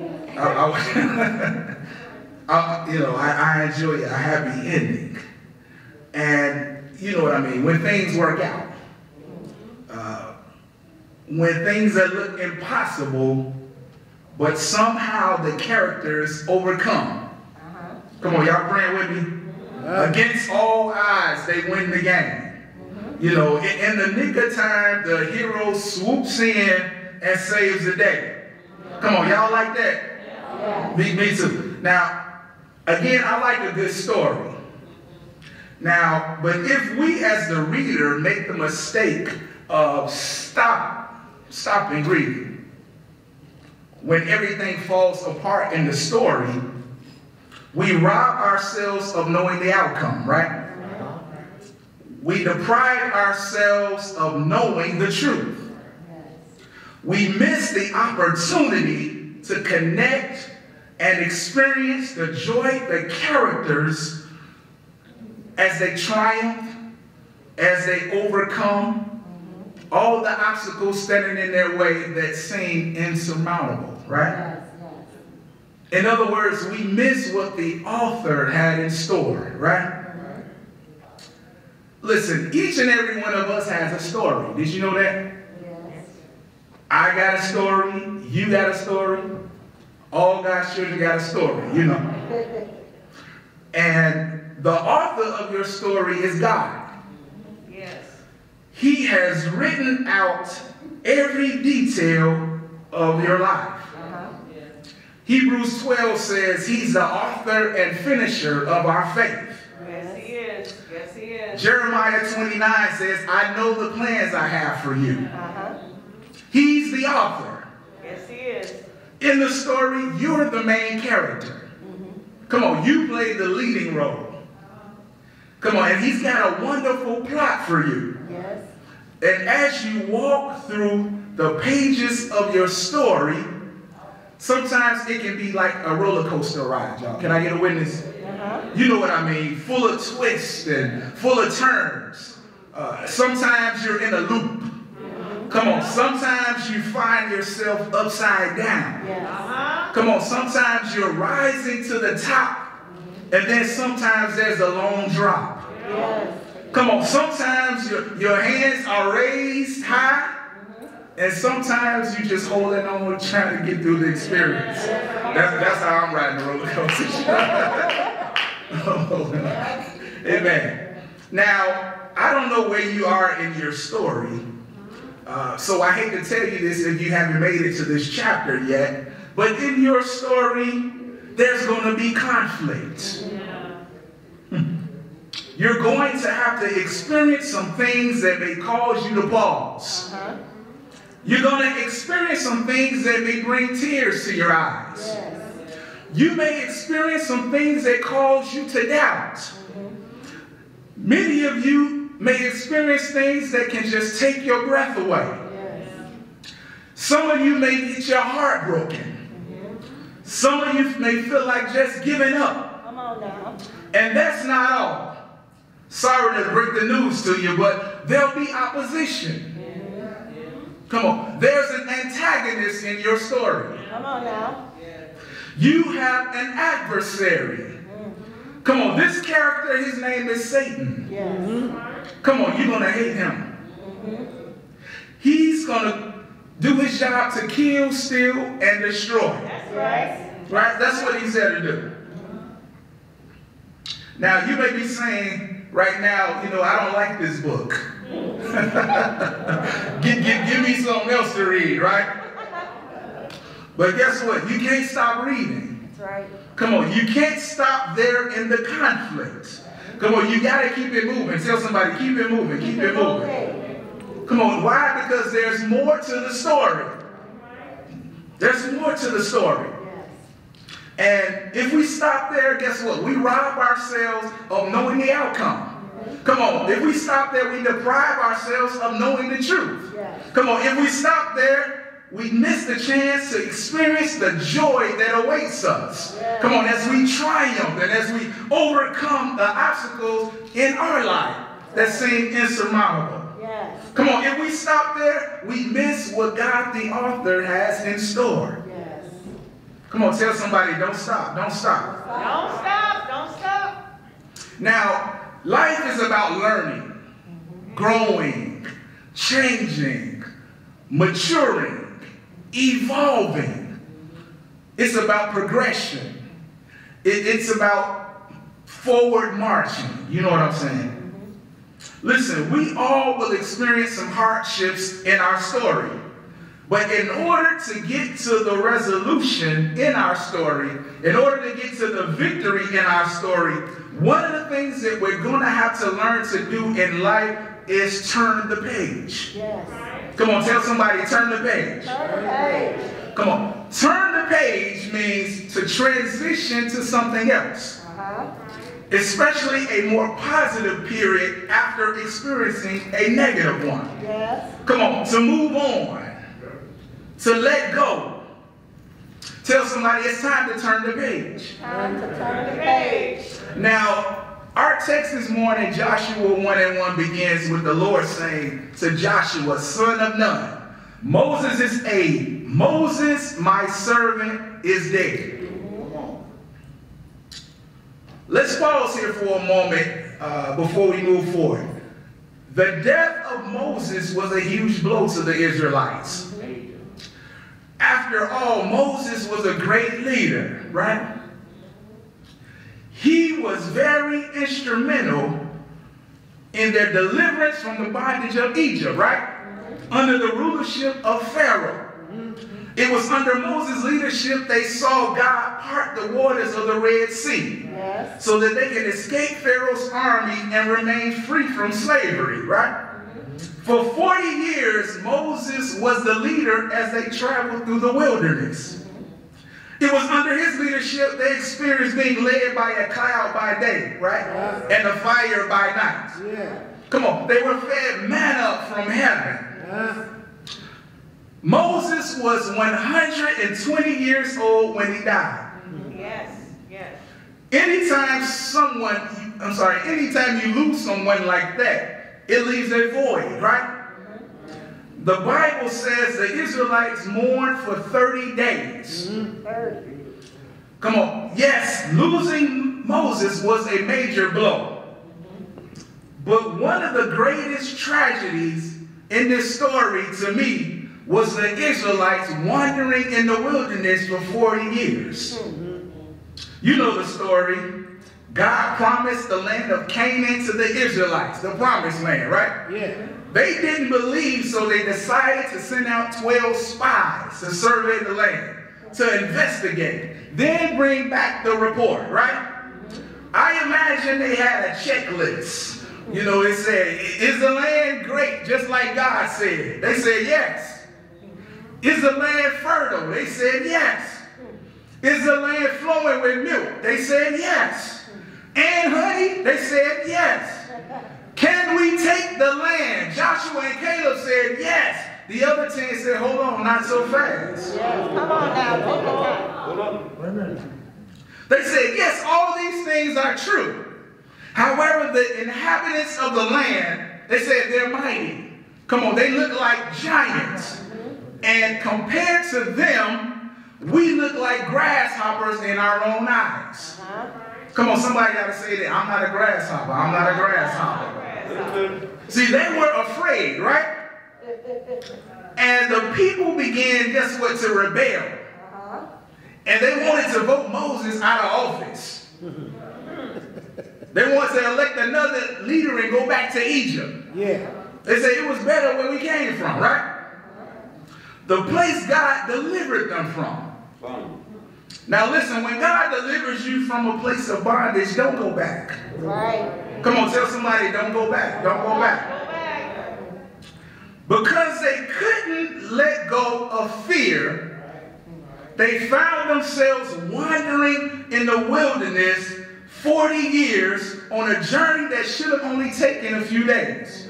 I enjoy a happy ending. And you know what I mean, when things work out. When things that look impossible, but somehow the characters overcome. Come on, y'all praying with me? Against all odds, they win the game. You know, in the nick of time, the hero swoops in and saves the day. Come on, y'all like that? Me too. Now, again, I like a good story. Now, but if we as the reader make the mistake of stopping reading, when everything falls apart in the story, we rob ourselves of knowing the outcome, right? We deprive ourselves of knowing the truth. We miss the opportunity to connect and experience the joy, the characters, as they triumph, as they overcome all the obstacles standing in their way that seem insurmountable, right? In other words, we miss what the author had in store, right? Listen, each and every one of us has a story. Did you know that? Yes. I got a story. You got a story. All God's children got a story, you know. And the author of your story is God. Yes. He has written out every detail of your life. Hebrews 12 says he's the author and finisher of our faith. Yes, he is. Yes, he is. Jeremiah 29 says, I know the plans I have for you. He's the author. Yes, he is. In the story, you're the main character. Come on, you play the leading role. Come on, and he's got a wonderful plot for you. Yes. And as you walk through the pages of your story, sometimes it can be like a roller coaster ride, y'all. Can I get a witness? You know what I mean? Full of twists and full of turns. Sometimes you're in a loop. Come on, sometimes you find yourself upside down. Come on, sometimes you're rising to the top, and then sometimes there's a long drop. Come on, sometimes your hands are raised high, and sometimes you just holding on, trying to get through the experience. That's how I'm riding the roller coaster. Amen. Now, I don't know where you are in your story, so I hate to tell you this if you haven't made it to this chapter yet, but in your story, there's going to be conflict. You're going to have to experience some things that may cause you to pause. You're going to experience some things that may bring tears to your eyes. You may experience some things that cause you to doubt. Many of you may experience things that can just take your breath away. Some of you may get your heart broken. Some of you may feel like just giving up. Come on now. And that's not all. Sorry to break the news to you, but there'll be opposition. Come on. There's an antagonist in your story. Come on now. You have an adversary. Come on. This character, his name is Satan. Come on. You're going to hate him. He's going to do his job to kill, steal, and destroy. That's right. Right? That's what he's there to do. Now, you may be saying right now, you know, I don't like this book. give me something else to read, right? But guess what? You can't stop reading. That's right. Come on, you can't stop there in the conflict. Come on, you got to keep it moving. Tell somebody, keep it moving, keep it moving. Come on, why? Because there's more to the story. There's more to the story. And if we stop there, guess what? We rob ourselves of knowing the outcome. Come on, if we stop there, we deprive ourselves of knowing the truth. Come on, if we stop there, we miss the chance to experience the joy that awaits us. Come on, as we triumph and as we overcome the obstacles in our life that seem insurmountable. Come on, if we stop there, we miss what God the author has in store. Come on, tell somebody, don't stop, don't stop. Don't stop, don't stop. Now, life is about learning, growing, changing, maturing, evolving. It's about progression. It's about forward marching. You know what I'm saying? Listen, we all will experience some hardships in our story. But in order to get to the resolution in our story, in order to get to the victory in our story, one of the things that we're going to have to learn to do in life is turn the page. Come on, tell somebody, turn the page. Turn the page. Come on. Turn the page means to transition to something else. Especially a more positive period after experiencing a negative one. Come on, to move on. To let go. Tell somebody it's time to turn the page. Time to turn the page. Now, our text this morning, Joshua 1:1, begins with the Lord saying to Joshua, son of Nun, Moses is aid. Moses, my servant, is dead. Let's pause here for a moment before we move forward. The death of Moses was a huge blow to the Israelites. After all, Moses was a great leader, right? He was very instrumental in their deliverance from the bondage of Egypt, right? Under the rulership of Pharaoh. It was under Moses' leadership they saw God part the waters of the Red Sea so that they could escape Pharaoh's army and remain free from slavery, right? For 40 years, Moses was the leader as they traveled through the wilderness. It was under his leadership they experienced being led by a cloud by day, right? And a fire by night. Come on, they were fed manna from heaven. Moses was 120 years old when he died. Anytime you lose someone like that, it leaves a void, right? the Bible says the Israelites mourned for 30 days. 30. Come on. Yes, losing Moses was a major blow. But one of the greatest tragedies in this story to me was the Israelites wandering in the wilderness for 40 years. You know the story. God promised the land of Canaan to the Israelites, the promised land, right? Yeah. They didn't believe, so they decided to send out 12 spies to survey the land, to investigate, then bring back the report, right? I imagine they had a checklist. You know, it said, is the land great, just like God said? They said yes. Is the land fertile? They said yes. Is the land flowing with milk? They said yes. And honey? They said yes. Can we take the land? Joshua and Caleb said yes. The other 10 said, hold on, not so fast. Yes, come on now, take the time. They said, yes, all these things are true. However, the inhabitants of the land, they said they're mighty. Come on, they look like giants. And compared to them, we look like grasshoppers in our own eyes. Come on, somebody got to say that. I'm not a grasshopper. I'm not a grasshopper. See, they were afraid, right? And the people began, guess what, to rebel. And they wanted to vote Moses out of office. They wanted to elect another leader and go back to Egypt. Yeah. They said it was better where we came from, right? The place God delivered them from. Now listen, when God delivers you from a place of bondage, don't go back. Right. Come on, tell somebody, don't go back. Don't go back. Because they couldn't let go of fear, they found themselves wandering in the wilderness 40 years on a journey that should have only taken a few days.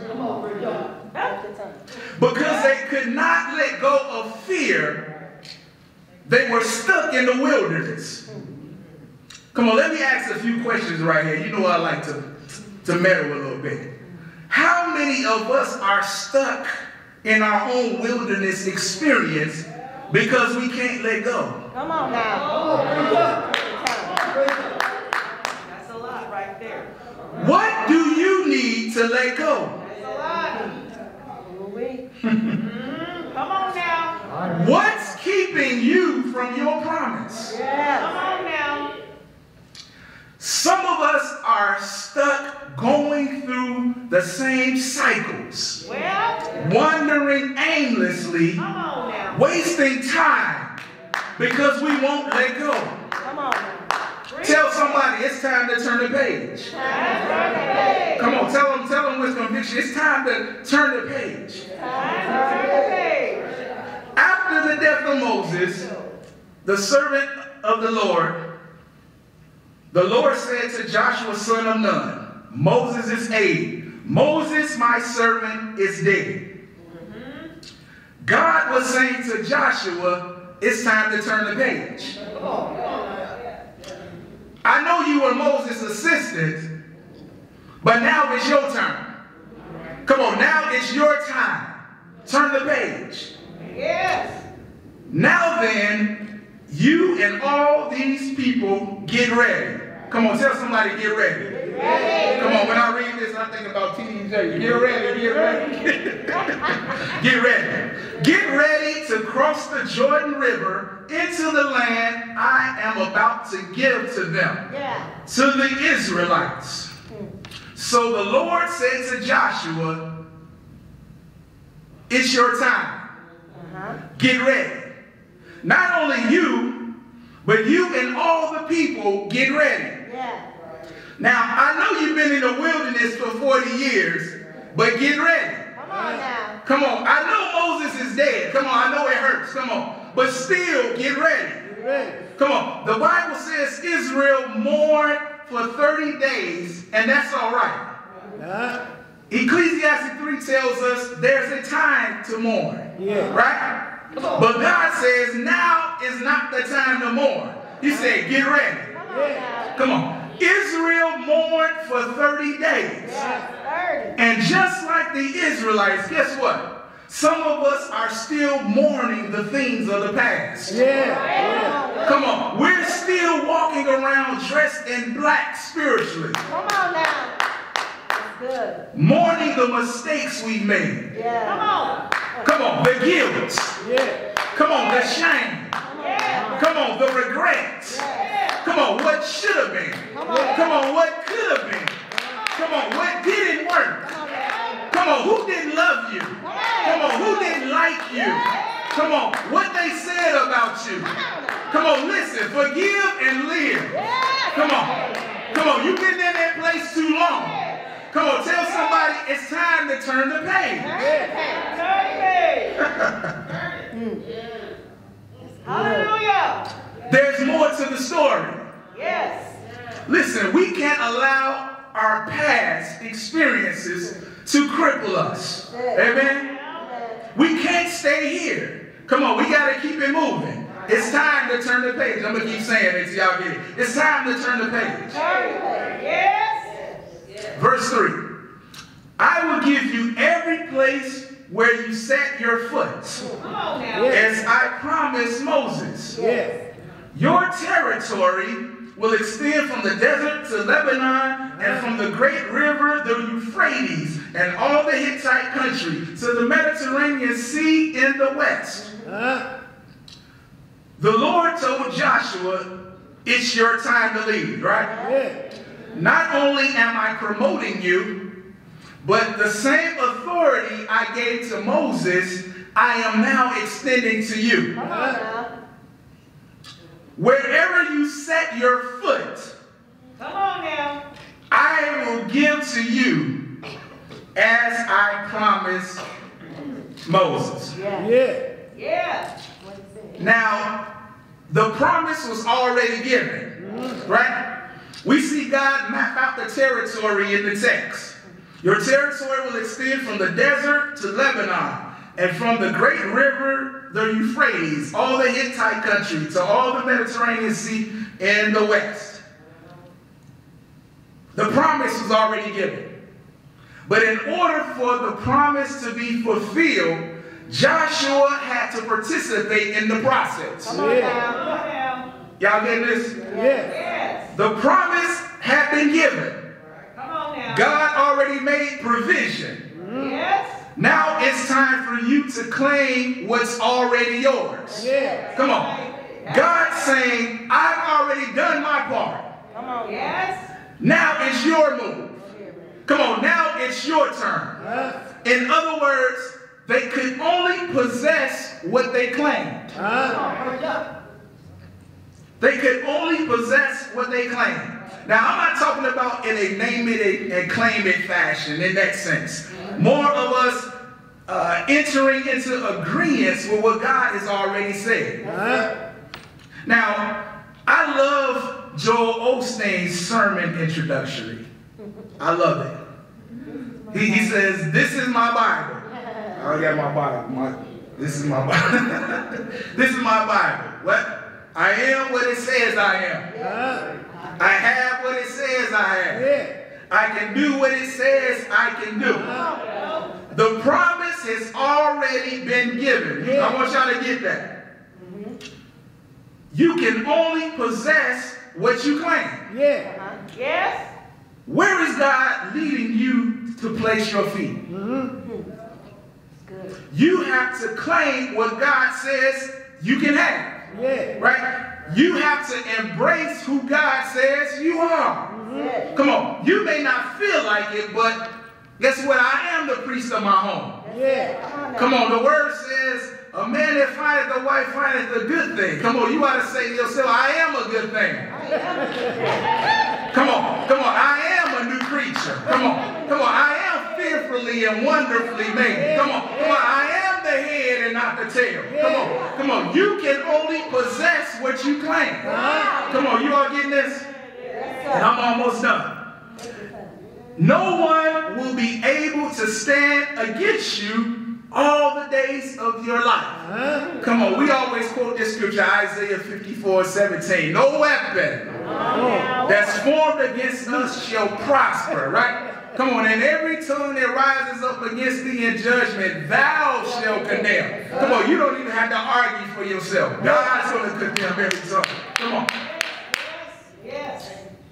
Because they could not let go of fear, they were stuck in the wilderness. Come on, let me ask a few questions right here. You know I like to meddle a little bit. How many of us are stuck in our own wilderness experience because we can't let go? Come on now. That's a lot right there. What do you need to let go? That's a lot. Come on now. What's keeping you from your promise? Come on now. Some of us are stuck going through the same cycles, Well, wandering aimlessly, come on now. wasting time because we won't let go. Come on now. Tell somebody it's time to turn the page. Come on, tell them with conviction. It's time to turn the page. After the death of Moses, the servant of the Lord said to Joshua, son of Nun, Moses' aide, Moses, my servant, is dead. God was saying to Joshua, it's time to turn the page. I know you were Moses' assistant, but now it's your turn. Come on, now it's your time. Turn the page. Yes. Now then, you and all these people get ready. Come on, tell somebody get ready. Come on, when I read this, I think about TJ. Get ready, get ready. Get ready. Get ready to cross the Jordan River into the land I am about to give to them, to the Israelites. So the Lord said to Joshua, it's your time. Get ready. Not only you, but you and all the people get ready. Now, I know you've been in the wilderness for 40 years, but get ready. Come on now. Come on. I know Moses is dead. Come on. I know it hurts. Come on. But still, get ready. Come on. The Bible says Israel mourned for 30 days, and that's all right. Ecclesiastes 3 tells us there's a time to mourn. Right? But God says now is not the time to mourn. He said, get ready. Come on. Israel mourned for 30 days. And just like the Israelites, guess what? some of us are still mourning the things of the past. Yeah. Come on. We're still walking around dressed in black spiritually. Come on now. That's good. Mourning the mistakes we made. Yeah. Come on. Come on. The guilt. Yeah. Come on. The shame. Yeah. Come on. The regrets. Yeah. Come on. What should have been. Come on. What could have been. Come on. What didn't work. Come on. Who didn't love you? Come on. Who didn't like you? Come on. What they said about you. Come on. Listen. Forgive and live. Come on. Come on. You've been in that place too long. Come on. Tell somebody it's time to turn the page. Hallelujah. There's more to the story. Yes. Listen, we can't allow our past experiences to cripple us. Amen? We can't stay here. Come on, we got to keep it moving. It's time to turn the page. I'm going to keep saying it till y'all get it. It's time to turn the page. Yes. Verse 3. I will give you every place where you set your foot, as I promised Moses. Yes. Your territory will extend from the desert to Lebanon and from the great river, the Euphrates, and all the Hittite country to the Mediterranean Sea in the west. The Lord told Joshua, it's your time to lead, right? Yeah. Not only am I promoting you, but the same authority I gave to Moses, I am now extending to you. Come on now. Wherever you set your foot, Come on now. I will give to you as I promised Moses. Yeah. Now, the promise was already given, right? We see God map out the territory in the text. Your territory will extend from the desert to Lebanon, and from the great river, the Euphrates, all the Hittite country, to all the Mediterranean Sea in the west. The promise was already given. But in order for the promise to be fulfilled, Joshua had to participate in the process. Come on now. Y'all getting this? Yes. The promise had been given. Come on now. God already made provision. Yes. Now it's time for you to claim what's already yours. Yes. Come on. God's saying, I've already done my part. Come on. Yes. Now it's your move. Come on, now it's your turn. In other words, they could only possess what they claimed. They could only possess what they claimed. Now, I'm not talking about in a name it and claim it fashion in that sense. More of us entering into agreements with what God has already said. Now, I love Joel Osteen's sermon introductory. I love it. He says, this is my Bible. I got my Bible. This is my Bible. This is my Bible. What? I am what it says I am. I have what it says I have. I can do what it says I can do. The promise has already been given. I want y'all to get that. You can only possess what you claim. Yes. Where is God leading you to place your feet? You have to claim what God says you can have. Right? You have to embrace who God says you are. Come on. You may not feel like it, but guess what? I am the priest of my home. Come on. The word says, a man that findeth a wife findeth a good thing. Come on. You ought to say to yourself, I am a good thing. Come on. Come on. I am a new creature. Come on. Come on. I am fearfully and wonderfully made. Come on. Come on. I am the head and not the tail. Come on. Come on. You can only possess what you claim. Come on. You all getting this? And I'm almost done. No one will be able to stand against you all the days of your life. Come on, we always quote this scripture, Isaiah 54:17. No weapon that's formed against us shall prosper, right? Come on, and every tongue that rises up against thee in judgment, thou shalt condemn. Come on, you don't even have to argue for yourself. God's going to condemn every tongue. Come on. Yes.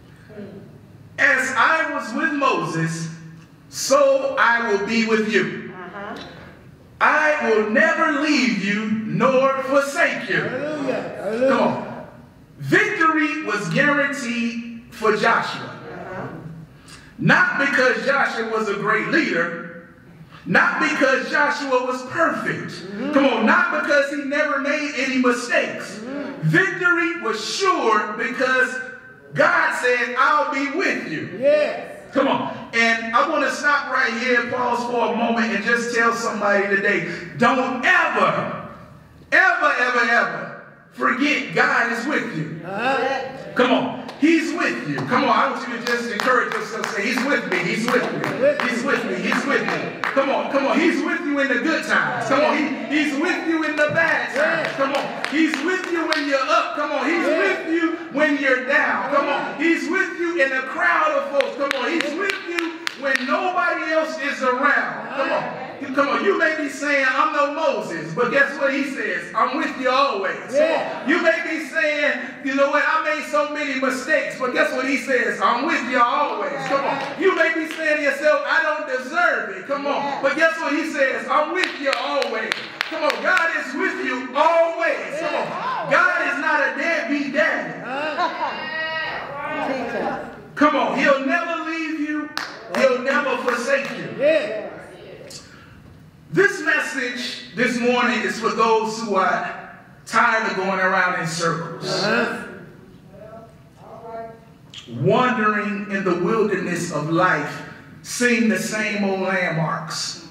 As I was with Moses, so I will be with you. I will never leave you nor forsake you. Come on. Victory was guaranteed for Joshua. Not because Joshua was a great leader, not because Joshua was perfect. Come on, not because he never made any mistakes. Victory was sure because God said, I'll be with you. Yes. Come on. And I want to stop right here and pause for a moment and just tell somebody today, don't ever, ever, ever, ever forget God is with you. Come on. He's with you. Come on, I want you to just encourage yourself. Say, he's with me. He's with me. He's with me. He's with me. Come on, come on. He's with you in the good times. Come on. He's with you in the bad times. Come on. He's with you when you're up. Come on. He's with you when you're down. Come on. He's with you in a crowd of folks. Come on. He's with you when nobody else is around. Come on. Come on, you may be saying, I'm no Moses, but guess what he says? I'm with you always. Yeah. You may be saying, you know what, I made so many mistakes, but guess what he says? I'm with you always. Come on. You may be saying to yourself, I don't deserve it. Come on. But guess what he says? I'm with you always. Come on, God is with you always. Come on. God is not a deadbeat daddy. Come on, he'll never leave you. He'll never forsake you. Yeah. This message this morning is for those who are tired of going around in circles. Wandering in the wilderness of life, seeing the same old landmarks.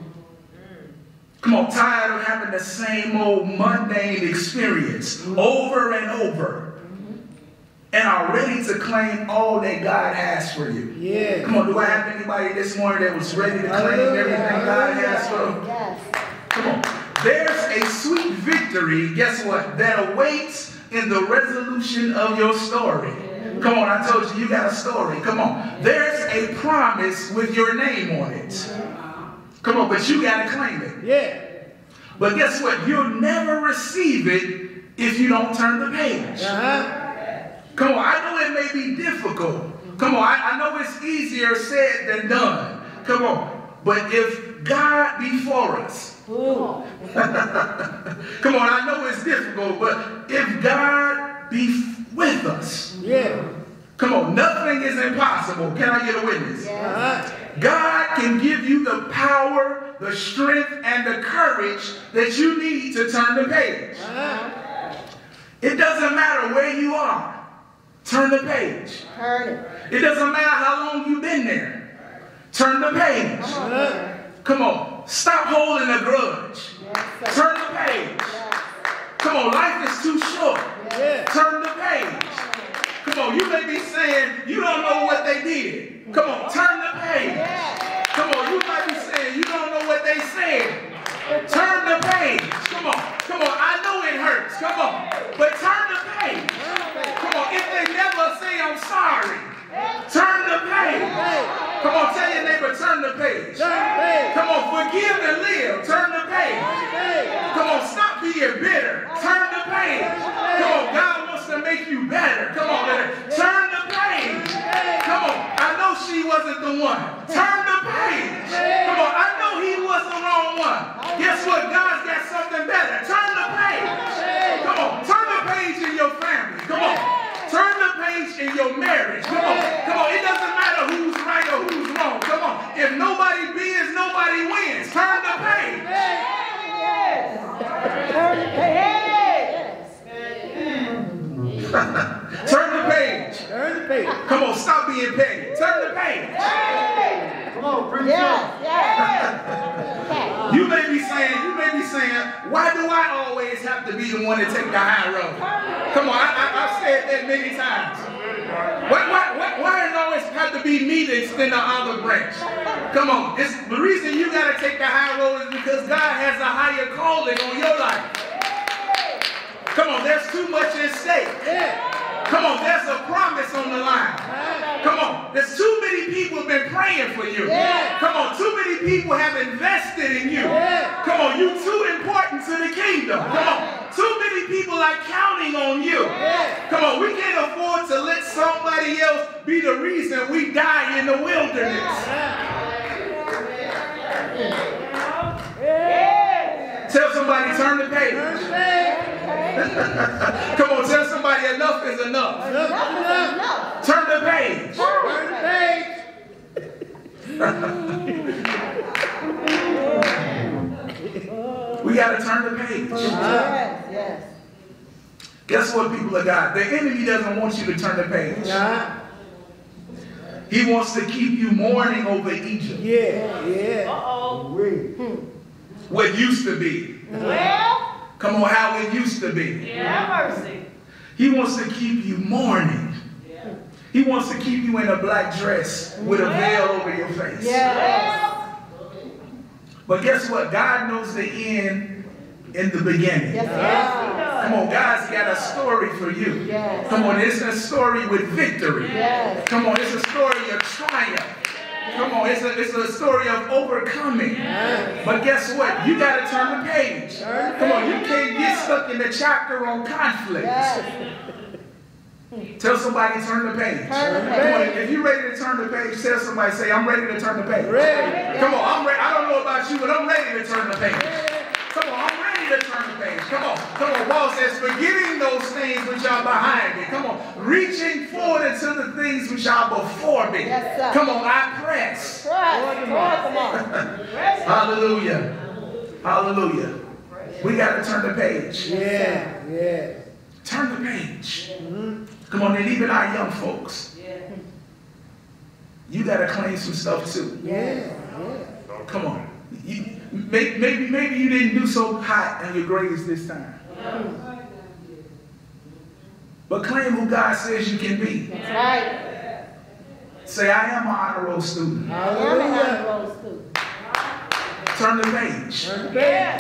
Come on, tired of having the same old mundane experience over and over. And are ready to claim all that God has for you. Yeah. Come on, do I have anybody this morning that was ready to claim everything God has for them? Yes. Come on. There's a sweet victory, guess what, that awaits in the resolution of your story. Come on, I told you, you got a story. Come on. There's a promise with your name on it. Come on, but you got to claim it. Yeah. But guess what? You'll never receive it if you don't turn the page. Come on, I know it may be difficult. Come on, I know it's easier said than done. Come on, but if God be for us, come on, I know it's difficult, but if God be with us, come on, nothing is impossible. Can I get a witness? God can give you the power, the strength, and the courage that you need to turn the page. It doesn't matter where you are. Turn the page. Turn it. It doesn't matter how long you've been there. Turn the page. Come on. Stop holding a grudge. Yes, turn the page. Yes. Come on. Life is too short. Yes. Turn the page. Come on. You may be saying you don't know what they did. Come on. Turn the page. Yes. Come on. You might be saying you don't know what they said. Turn the page. Come on. Come on. I know it hurts. Come on. But turn the page. Come on. If they never say I'm sorry, turn the page. Come on. Tell your neighbor, turn the page. Come on. Forgive and live. Turn the page. Come on. Stop being bitter. Turn the page. Come on. God wants to make you better. Come on. Turn the page. Come on. I know she wasn't the one. Turn the page. Come on. I know he was the wrong one. Guess what? God's got something better. Turn the page. Come on. Turn the page in your family. Come on. Turn the page in your marriage. Come on. Come on. It doesn't matter who's right or who's wrong. Come on. If nobody bids, nobody wins. Turn the page. Turn the page. Turn the page. Turn the page. Come on. Stop being petty. Turn the page. Come on. Bring it up. You may be saying, why do I always have to be the one to take the high road? Come on, I've said that many times. Why does it always have to be me to extend the olive branch? Come on, the reason you got to take the high road is because God has a higher calling on your life. Come on, there's too much at stake. Come on, there's a promise on the line. Come on, there's too many people been praying for you. Come on, too many people have invested in you. Come on, you're too important to the kingdom. Come on, too many people are counting on you. Come on, we can't afford to let somebody else be the reason we die in the wilderness. Tell somebody, turn the page. Come on, tell somebody enough is enough. Turn the page. Turn the page. We got to turn the page. Yes. Guess what, people of God? The enemy doesn't want you to turn the page. He wants to keep you mourning over Egypt. What used to be. Come on, how it used to be. Mercy. He wants to keep you mourning. He wants to keep you in a black dress with a veil over your face. But guess what? God knows the end in the beginning. Come on, God's got a story for you. Come on, it's a story with victory. Come on, it's a story of triumph. Come on, it's a story of overcoming. But guess what? You got to turn the page. Come on, you can't get stuck in the chapter on conflict. Tell somebody, turn the page. Come on, if you're ready to turn the page, tell somebody, say, I'm ready to turn the page. Come on, I'm ready. I don't know about you, but I'm ready to turn the page. Come on, I'm ready to turn the page. Come on. Paul says, forgetting those things which are behind me. Come on, reaching forward into the things which are before me. Come on, I press. Hallelujah. Hallelujah. We got to turn the page. Turn the page. Come on, and even our young folks. You got to claim some stuff too. Come on. Maybe you didn't do so hot in your grades this time. But claim who God says you can be. That's right. Say, I am an honor roll student. I am an honor roll student. Turn the page. Turn the page.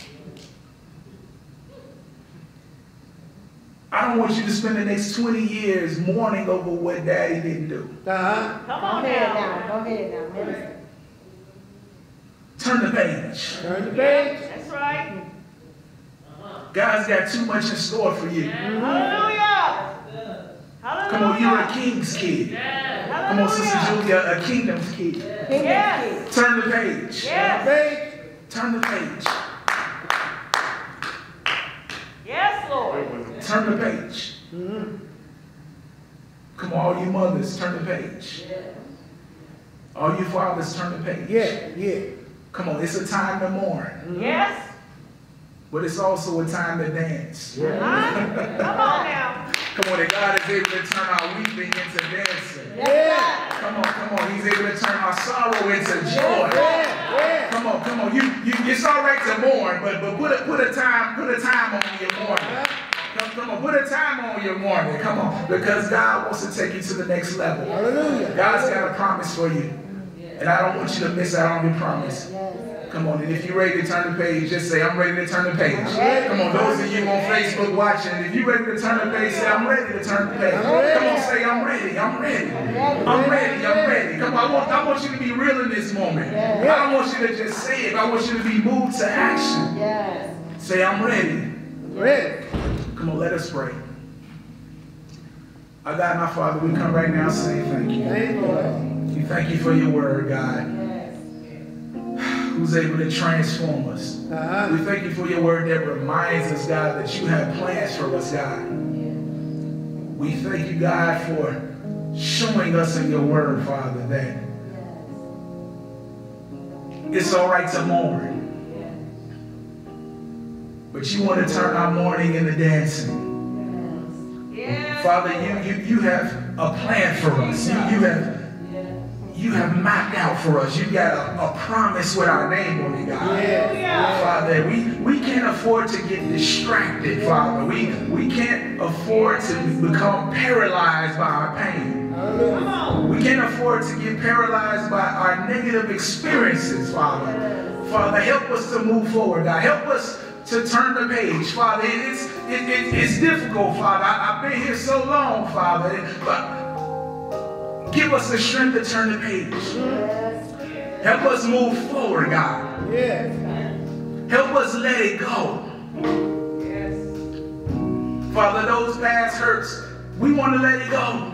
I don't want you to spend the next 20 years mourning over what daddy didn't do. Come on now. Go ahead now. Minister. Turn the page. Turn the page. That's right. God's got too much in store for you. Hallelujah. Come on, you're a king's kid. Come on, Sister Julia, a kingdom's kid. Yes. Turn the page. Yes. Turn the page. Yes, Lord. Turn the page. Come on, all you mothers, turn the page. All you fathers, turn the page. Come on, it's a time to mourn. Yes. But it's also a time to dance. Come on now. Come on, and God is able to turn our weeping into dancing. Come on. He's able to turn our sorrow into joy. Come on. It's all right to mourn, but put a time on your mourning. Come on, put a time on your mourning. Come on, because God wants to take you to the next level. God's got a promise for you, and I don't want you to miss out on your promise. Come on, and if you're ready to turn the page, just say, I'm ready to turn the page. Come on, those of you on Facebook watching, if you're ready to turn the page, say, I'm ready to turn the page. Come on, say, I'm ready. Come on, I want you to be real in this moment. I don't want you to just say it. I want you to be moved to action. Say, I'm ready. Come on, let us pray. Our God and our Father, we come right now saying thank you. We thank you for your word, God. Who's able to transform us. We thank you for your word that reminds us, God, that you have plans for us, God. We thank you, God, for showing us in your word, Father, that it's all right to mourn. But you want to turn our mourning into dancing. Father, you have a plan for us. You have mapped out for us. You got a promise with our name on it, God. Father, we can't afford to get distracted, Father. We can't afford to become paralyzed by our pain. We can't afford to get paralyzed by our negative experiences, Father. Father, help us to move forward, God. Help us to turn the page, Father. It's difficult, Father. I've been here so long, Father. But Give us the strength to turn the page. Help us move forward, God. Help us let it go. Father, those past hurts, we want to let it go.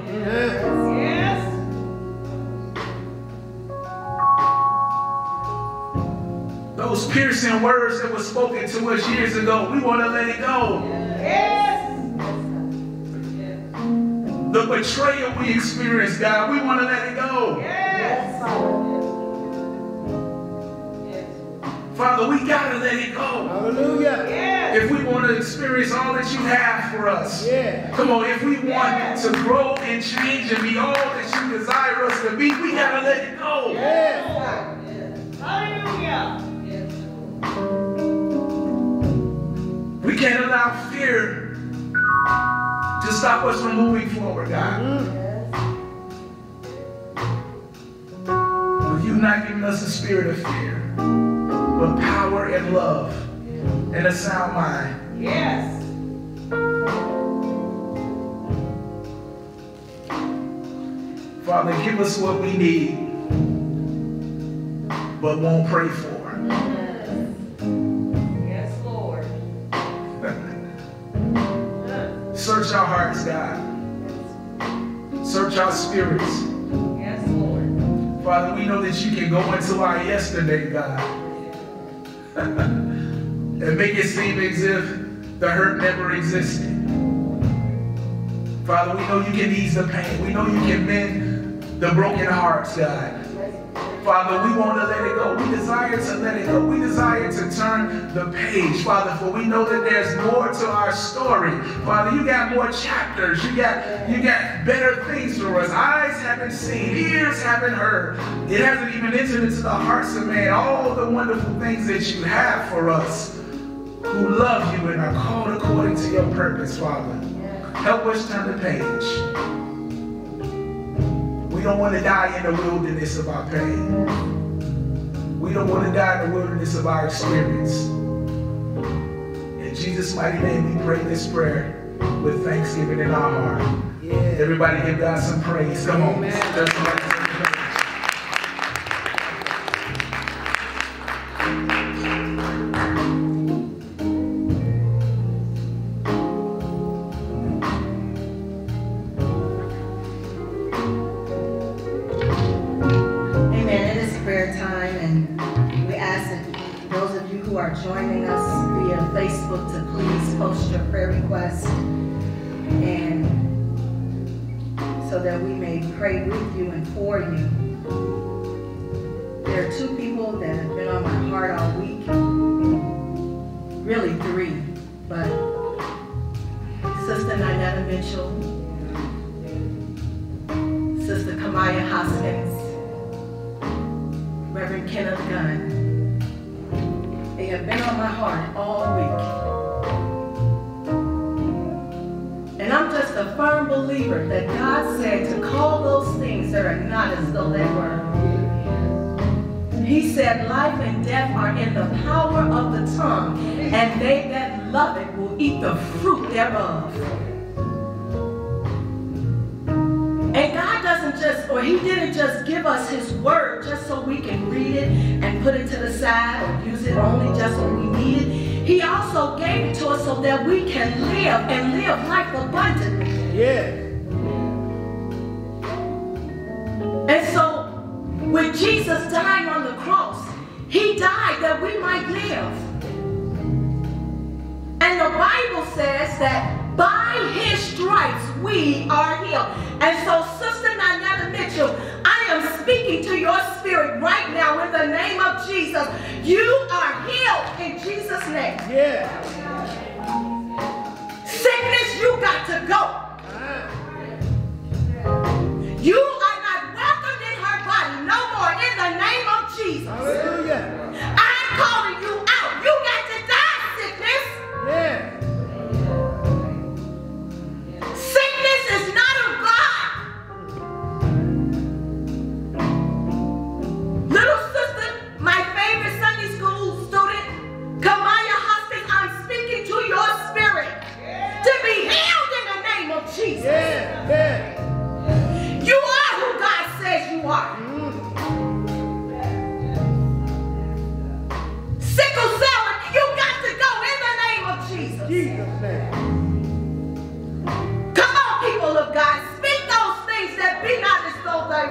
Those piercing words that were spoken to us years ago, we want to let it go. The betrayal we experienced, God, we want to let it go. Father, we got to let it go. Hallelujah. If we want to experience all that you have for us. Come on, if we want to grow and change and be all that you desire us to be, we got to let it go. Hallelujah. We can't allow fear to stop us from moving forward, God. But you've not given us a spirit of fear, but power and love and a sound mind. Father, give us what we need, but won't pray for. Search our hearts, God. Search our spirits. Father, we know that you can go into our yesterday, God, and make it seem as if the hurt never existed. Father, we know you can ease the pain. We know you can mend the broken hearts, God. Father, we want to let it go. We desire to let it go. We desire to turn the page, Father, for we know that there's more to our story. Father, you got more chapters. You got better things for us. Eyes haven't seen, ears haven't heard. It hasn't even entered into the hearts of man all the wonderful things that you have for us who love you and are called according to your purpose, Father. Help us turn the page. We don't want to die in the wilderness of our pain. We don't want to die in the wilderness of our experience. In Jesus' mighty name, we pray this prayer with thanksgiving in our heart. Everybody give God some praise. Come on. Joining us via Facebook to please post your prayer requests, and so that we may pray with you and for you. There are two people that have been on my heart all week, really three, but Sister Nynetta Mitchell, Sister Kamaya Hoskins, Reverend Kenneth Gunn. They have been on my heart all week. And I'm just a firm believer that God said to call those things that are not as though they were. He said life and death are in the power of the tongue, and they that love it will eat the fruit thereof. And God doesn't just, or he didn't just give us his word just so we can read it and put it to the side or use it only just when we need it. He also gave it to us so that we can live and live life abundantly. And so with Jesus dying on the cross, he died that we might live. And the Bible says that by his stripes we are healed. And so, Sister Nynetta Mitchell, I am speaking to your spirit right now in the name of Jesus. You are healed in Jesus' name. Sickness, you got to go. You are not welcome in her body no more in the name of Jesus. Hallelujah. I'm calling you out. You got to die, sickness. Sickness is not of God. Little sister, my favorite Sunday school student, Kamaya Hoskins, I'm speaking to your spirit to be healed in the name of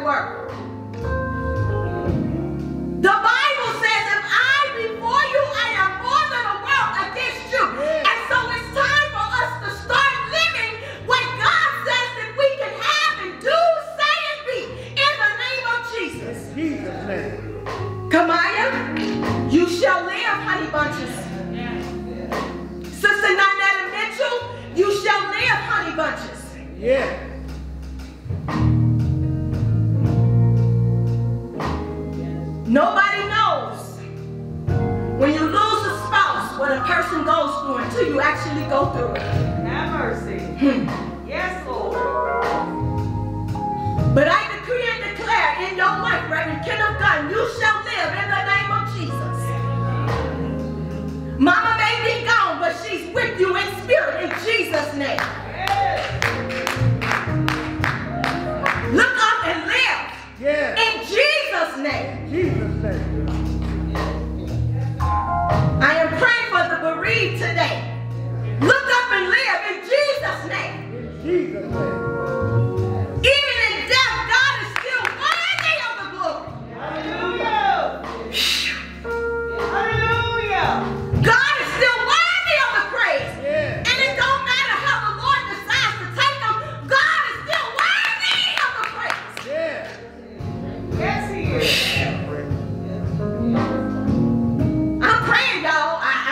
work. The Bible says, if I before you, I am more than a world against you. And so it's time for us to start living what God says that we can have and do, say, and be in the name of Jesus. Jesus' name. Kamaya, you shall live, honey bunches. Sister Nynetta Mitchell, you shall live, honey bunches. Yeah. Nobody knows when you lose a spouse what a person goes through until you actually go through it. Have mercy. Yes, Lord. But I decree and declare in your life, Reverend Kenneth Gunn, you shall live in the name of Jesus. Mama may be gone, but she's with you in spirit in Jesus' name. Look up and live. Yeah. In Jesus' name. Jesus' name. I am praying for the bereaved today. Look up and live in Jesus' name. In Jesus' name. Even in death, God is still worthy of the glory. Hallelujah. Hallelujah. God is still worthy of the praise. Yeah. And it don't matter how the Lord decides to take them, God is still worthy of the praise. Yeah. Yes, He is. I'm praying, y'all.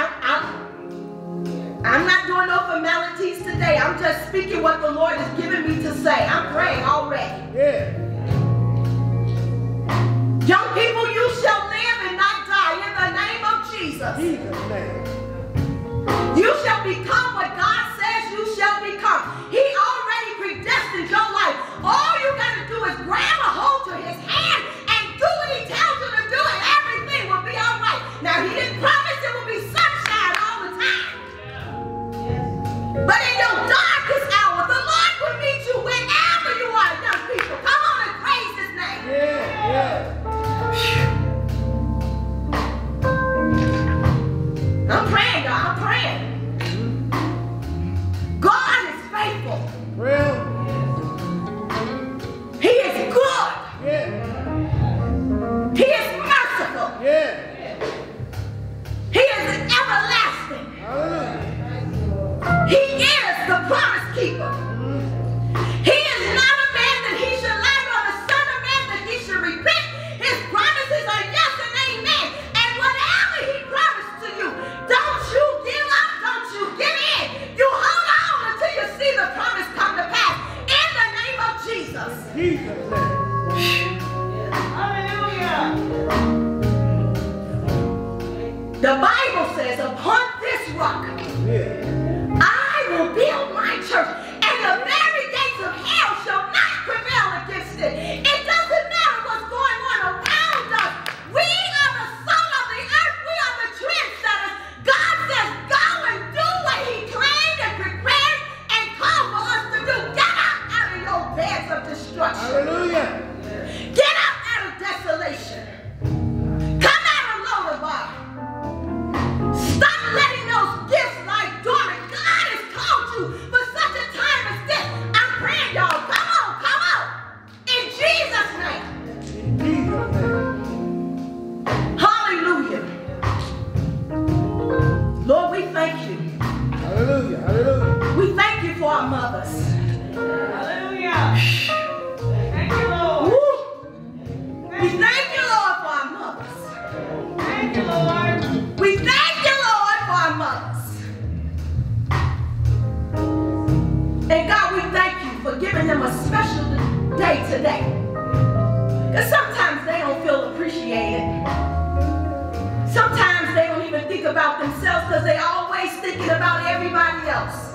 I'm not doing no formalities today. I'm just speaking what the Lord has given me to say. I'm praying already. Yeah. Young people, you shall live and not die in the name of Jesus. Jesus' name. You shall become what God says you shall become. He already predestined your life. All you got to do is grab a hold to his hand and do what he tells you to do, and everything will be all right. Now, he didn't promise it will be sunshine all the time. But in your darkest hour, the Lord will meet you wherever you are, young people. Come on and praise his name. Yeah. Yeah. I'm praying, God. I'm praying. God is faithful. Real. He is good. Yeah. He is merciful. Yeah. He is everlasting. Hallelujah. He is the promise keeper. He is not a man that he should lie, nor the son of man that he should repent. His promises are yes and amen. And whatever he promised to you, don't you give up, don't you give in. You hold on until you see the promise come to pass. In the name of Jesus. Jesus' name. Hallelujah. The Bible says, upon this rock, Yeah. I will build my church, and the very gates of hell shall not prevail against it. It doesn't matter what's going on around us. We are the salt of the earth. We are the trendsetters. God says, go and do what he trained and prepared and called for us to do. Get up out of your beds of destruction. Hallelujah. Get up out of desolation. Come out of Lodabar. Stop letting those gifts lie dormant. God has called you for such a time as this. I'm praying, y'all. Come on, come on. In Jesus' name. In Jesus' name. Hallelujah. Lord, we thank you. Hallelujah. Hallelujah. We thank you for our mothers. Hallelujah. Thank you, Lord. Woo. We thank you, Lord, for our mothers. Thank you, Lord. We thank you, Lord, for our mothers. And God, we thank you for giving them a special day today. Because sometimes they don't feel appreciated. Sometimes they don't even think about themselves because they're always thinking about everybody else.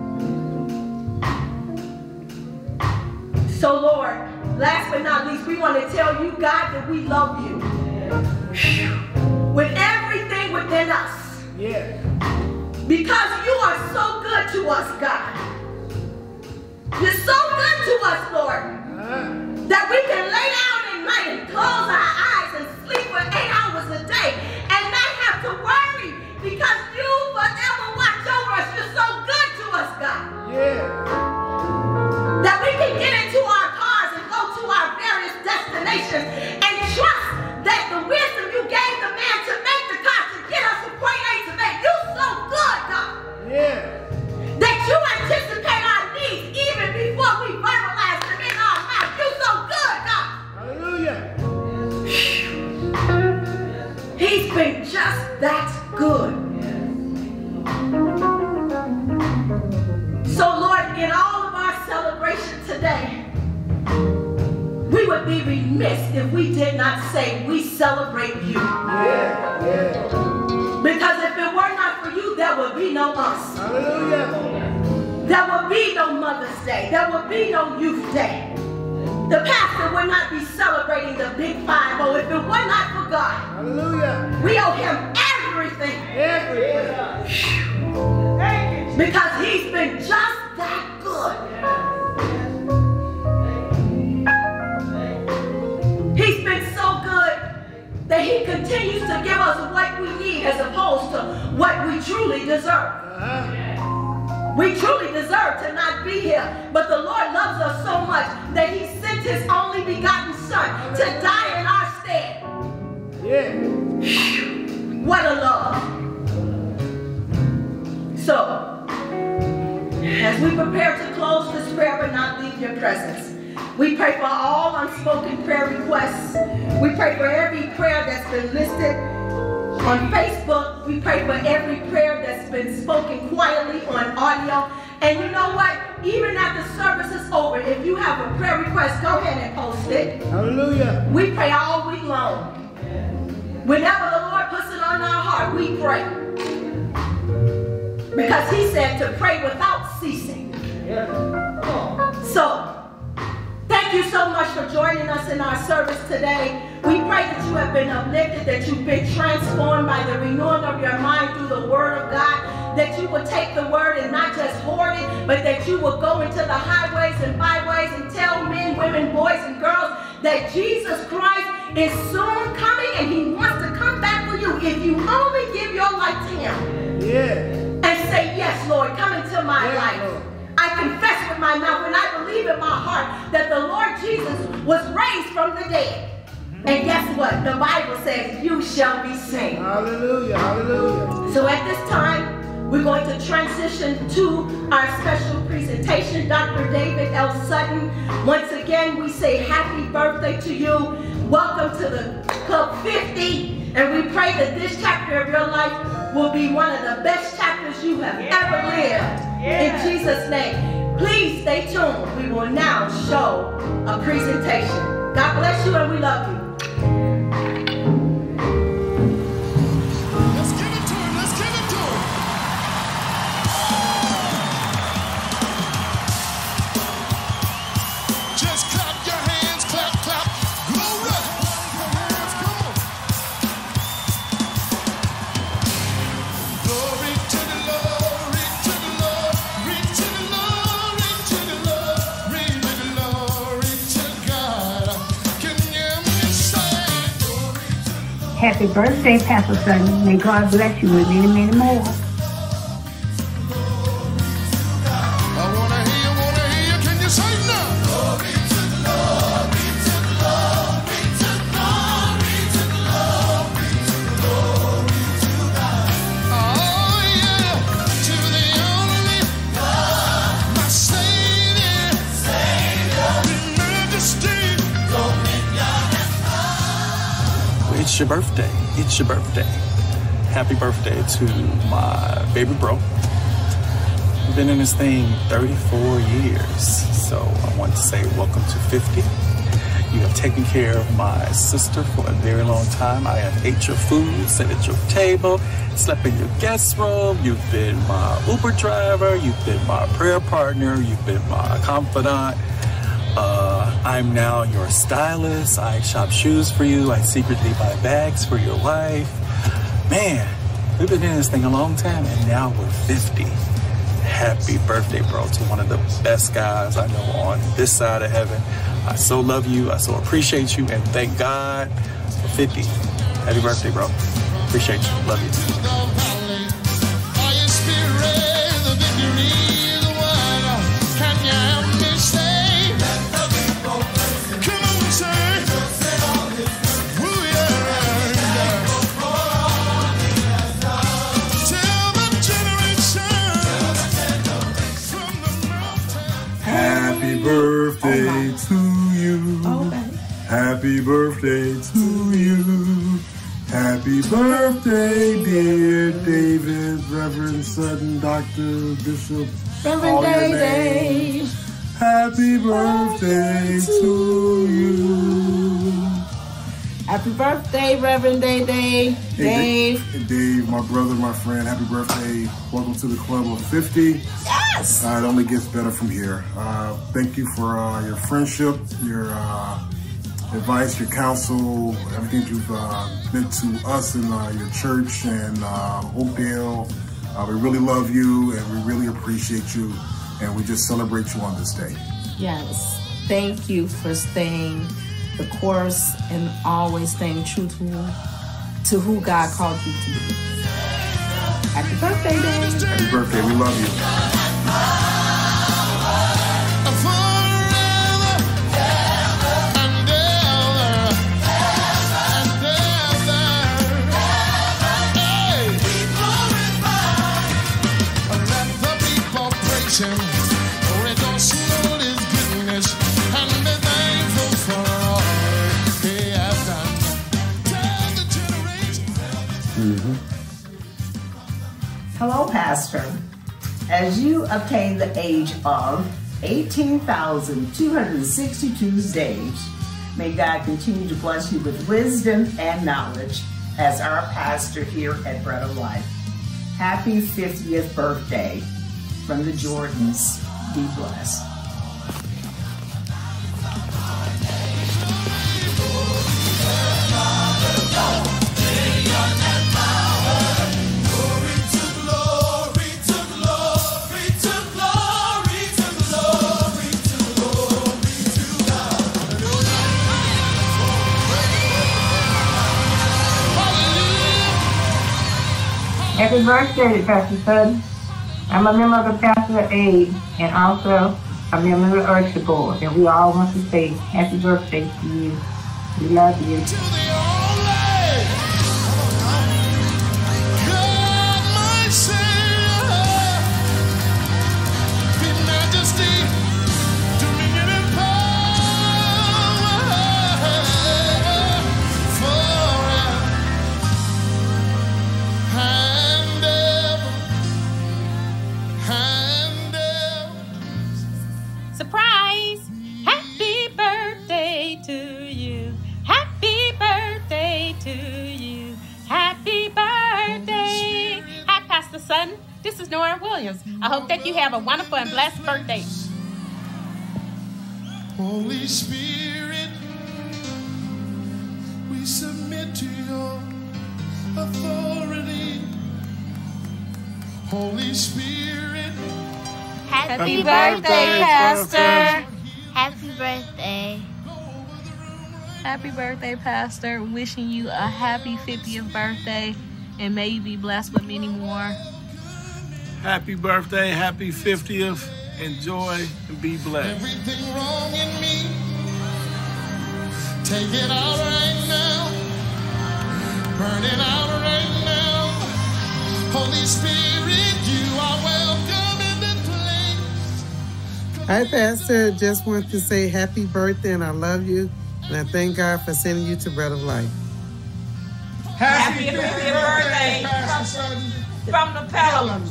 So, Lord, last but not least, we want to tell you, God, that we love you. With everything within us. Yeah. Because you are so good to us, God. You're so good to us, Lord, that we can lay down at night and close our eyes and sleep for 8 hours a day and not have to worry because you forever watch over us. You're so good to us, God. Yeah. That we can get into our cars and go to our various destinations just that good. So Lord, in all of our celebration today, we would be remiss if we did not say we celebrate you. Because if it were not for you, there would be no us. Hallelujah. There would be no Mother's Day. There would be no Youth Day. The pastor would not be celebrating the Big 5-0 if it were not for God. Hallelujah. We owe him everything. Everything. Because he's been just that good. He's been so good that he continues to give us what we need as opposed to what we truly deserve. We truly deserve to not be here, but the Lord loves us so much that he sent his only begotten son to die in our stead. What a love. So, as we prepare to close this prayer but not leave your presence, we pray for all unspoken prayer requests. We pray for every prayer that's been listed on Facebook. We pray for every prayer that's been spoken quietly on audio. And you know what? Even after service is over, if you have a prayer request, go ahead and post it. Hallelujah. We pray all week long. Whenever the Lord puts it on our heart, we pray. Because he said to pray without ceasing. So, thank you so much for joining us in our service today. We pray that you have been uplifted, that you've been transformed by the renewing of your mind through the word of God, that you will take the word and not just hoard it, but that you will go into the highways and byways and tell men, women, boys, and girls that Jesus Christ is soon coming and he wants to come back for you if you only give your life to him. And say, yes, Lord, come into my life. Lord. I confess with my mouth and I believe in my heart that the Lord Jesus was raised from the dead. And guess what? The Bible says you shall be saved. Hallelujah. Hallelujah. So at this time, we're going to transition to our special presentation. Dr. David L. Sutton. Once again, we say happy birthday to you. Welcome to the Club 50. And we pray that this chapter of your life will be one of the best chapters you have ever lived. In Jesus' name. Please stay tuned. We will now show a presentation. God bless you and we love you. Let's give it to him. Let's give it to him. Just clap your hands. Clap, clap. Glory. Come on. Glory to the Lord. To the Lord. To the Lord. To the Lord. Glory to God. Can you hear me say glory to the Lord? Happy birthday, Pastor Sutton. May God bless you with many, many more. I wanna hear you. Can you say no? Glory to the Lord, to the Lord, to the Lord, to the Lord, to God. Oh yeah, to the only God, my Savior, Majesty, dominion and power. It's your birthday. It's your birthday. Happy birthday to my baby bro. We've been in this thing 34 years. So I want to say welcome to 50. You have taken care of my sister for a very long time. I have ate your food, sat at your table, slept in your guest room. You've been my Uber driver. You've been my prayer partner. You've been my confidant. I'm now your stylist. I shop shoes for you. I secretly buy bags for your wife. Man, we've been in this thing a long time and now we're 50. Happy birthday, bro, to one of the best guys I know on this side of heaven. I so love you. I so appreciate you and thank God for 50. Happy birthday, bro. Appreciate you. Love you. Happy birthday to you. Happy birthday to you. Happy birthday, dear David, Reverend Sutton, Dr. Bishop, Reverend Day. Happy birthday to you. Happy birthday, Reverend Day. Dave. Hey, Dave, my brother, my friend, happy birthday. Welcome to the club of 50. Yes! It only gets better from here. Thank you for your friendship, your advice, your counsel, everything you've meant to us and your church and Oakdale. We really love you and we really appreciate you, and we just celebrate you on this day. Yes, thank you for staying the course and always staying true to who God called you to be. Happy birthday, Dave. Happy birthday, we love you. Hello, Pastor. As you obtain the age of 18,262 days, may God continue to bless you with wisdom and knowledge as our pastor here at Bread of Life. Happy 50th birthday from the Jordans. Be blessed. Happy birthday, Pastor Sutton. I'm a member of the Pastor Aid and also a member of the Urge Board, and we all want to say happy birthday to you. We love you. Surprise! Happy birthday to you. Happy birthday to you. Happy birthday. Hi, Pastor Sutton. This is Nora Williams. I hope that you have a wonderful and blessed birthday. Holy Spirit, we submit to your authority. Holy Spirit. Happy birthday, Pastor. Happy birthday. Happy birthday, Pastor. Wishing you a happy 50th birthday, and may you be blessed with many more. Happy birthday, happy 50th. Enjoy and be blessed. Everything wrong in me, take it out right now. Burn it out right now. Holy Spirit, you are welcome in this place. Hi, Pastor. Just want to say happy birthday and I love you. And I thank God for sending you to Bread of Life. Happy 50th birthday from the Pelhams.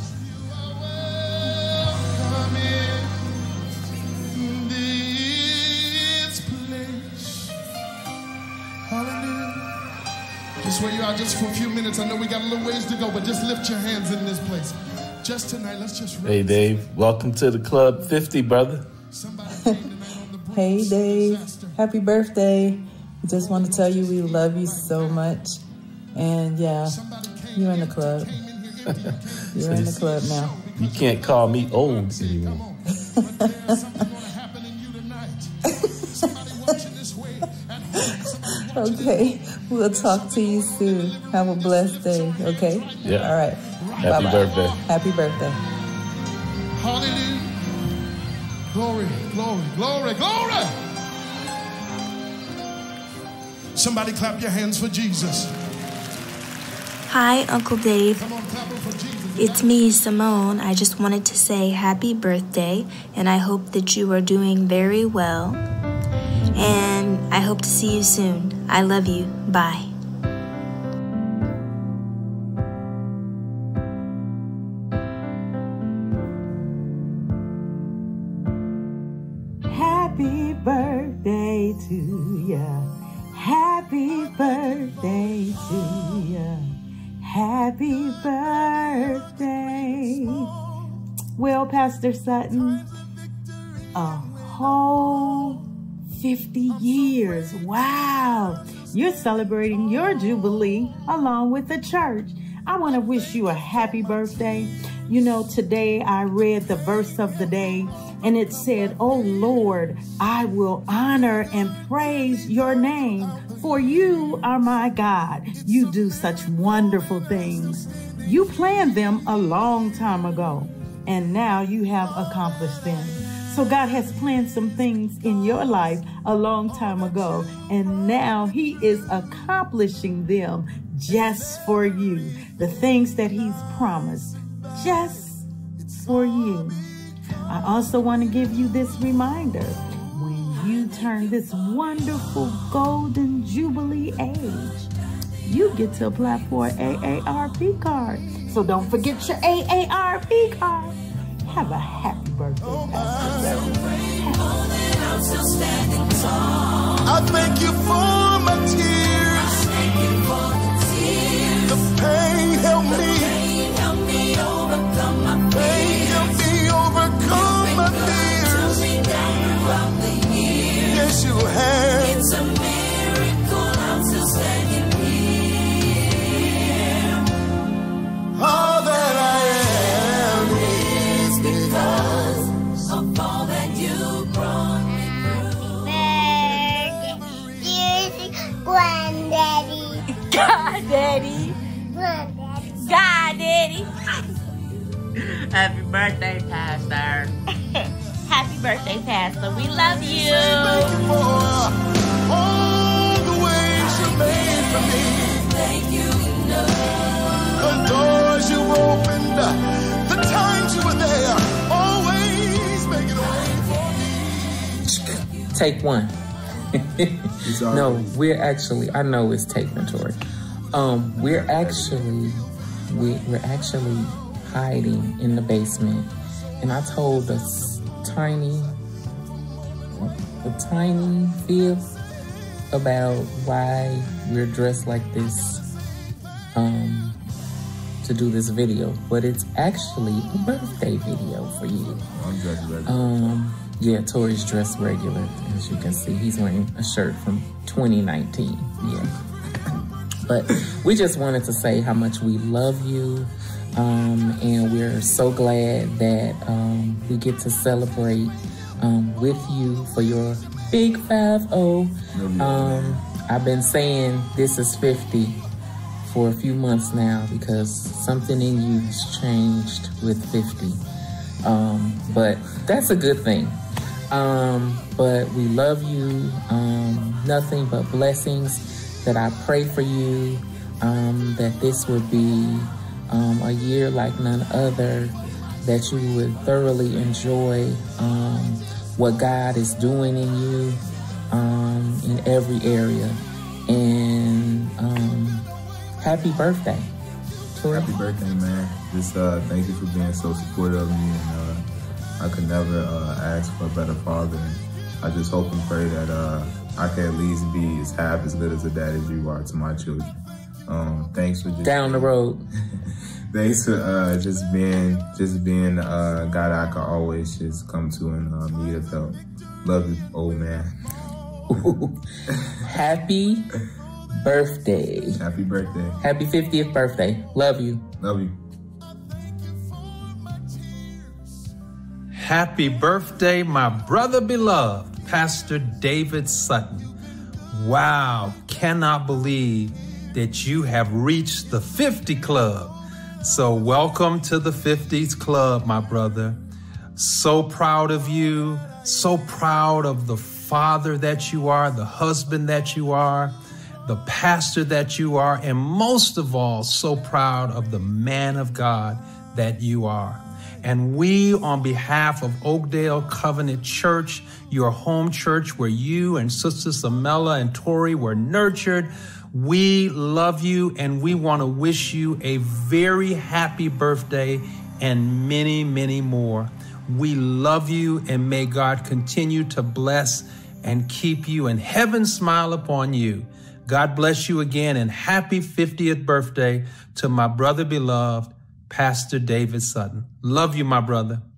Just where you are, just for a few minutes. I know we got a little ways to go, but just lift your hands in this place. Just tonight, let's just... Hey, Dave. Welcome to the Club 50, brother. Hey, Dave. Happy birthday. Just want to tell you we love you so much. And yeah, you're in the club. You're in the club now. You can't call me old anymore. Okay, we'll talk to you soon. Have a blessed day, okay? Yeah. All right. Happy birthday. Happy birthday. Hallelujah. Glory, glory, glory, glory. Somebody clap your hands for Jesus. Hi, Uncle Dave. Come on, clap it for Jesus. It's me, Simone. I just wanted to say happy birthday, and I hope that you are doing very well. And I hope to see you soon. I love you. Bye. Happy birthday to you. Happy birthday. Well, Pastor Sutton, a whole 50 years. Wow. You're celebrating your Jubilee along with the church. I want to wish you a happy birthday. You know, today I read the verse of the day, and it said, "Oh Lord, I will honor and praise your name, for you are my God. You do such wonderful things. You planned them a long time ago, and now you have accomplished them." So God has planned some things in your life a long time ago, and now He is accomplishing them just for you. The things that He's promised, just for you. I also want to give you this reminder. When you turn this wonderful golden Jubilee age, you get to apply for an AARP card. So don't forget your AARP card. Have a happy birthday, Pastor. I thank you for my tears. The pain helped me overcome my fears. Yes, you have. It's a miracle I'm still standing here. All that I am is because of all that you brought me through. Granddaddy. God, Daddy. God, Daddy. Happy birthday, Pastor. Happy birthday, Pastor. We love you. Thank you for all the ways you made for me. Thank you, the doors you opened, the times you were there, always making a way for me. Take one. No, we're actually, I know it's take Tori. We're actually hiding in the basement, and I told a tiny fib about why we're dressed like this to do this video, but it's actually a birthday video for you. I'm dressed regular. Yeah, Tori's dressed regular. As you can see, he's wearing a shirt from 2019. Yeah. But we just wanted to say how much we love you. And we're so glad that we get to celebrate with you for your big 5-0. I've been saying this is 50 for a few months now because something in you has changed with 50. But that's a good thing. But we love you. Nothing but blessings. That I pray for you, that this would be a year like none other, that you would thoroughly enjoy what God is doing in you in every area. And happy birthday. Happy birthday, man. Just thank you for being so supportive of me, and I could never ask for a better father. I just hope and pray that I can at least be half as good as a dad as you are to my children. Thanks for just down the road. Thanks for just being a guy that I can always just come to and need of help. Love you, old man. Happy birthday. Happy birthday. Happy 50th birthday. Love you. Love you. Happy birthday, my brother beloved, Pastor David Sutton. Wow, cannot believe that you have reached the 50 Club. So welcome to the 50s Club, my brother. So proud of you, so proud of the father that you are, the husband that you are, the pastor that you are, and most of all, so proud of the man of God that you are. And we, on behalf of Oakdale Covenant Church, your home church where you and Sister Samela and Tori were nurtured, we love you and we want to wish you a very happy birthday and many, many more. We love you and may God continue to bless and keep you and heaven smile upon you. God bless you again, and happy 50th birthday to my brother beloved, Pastor David Sutton. Love you, my brother.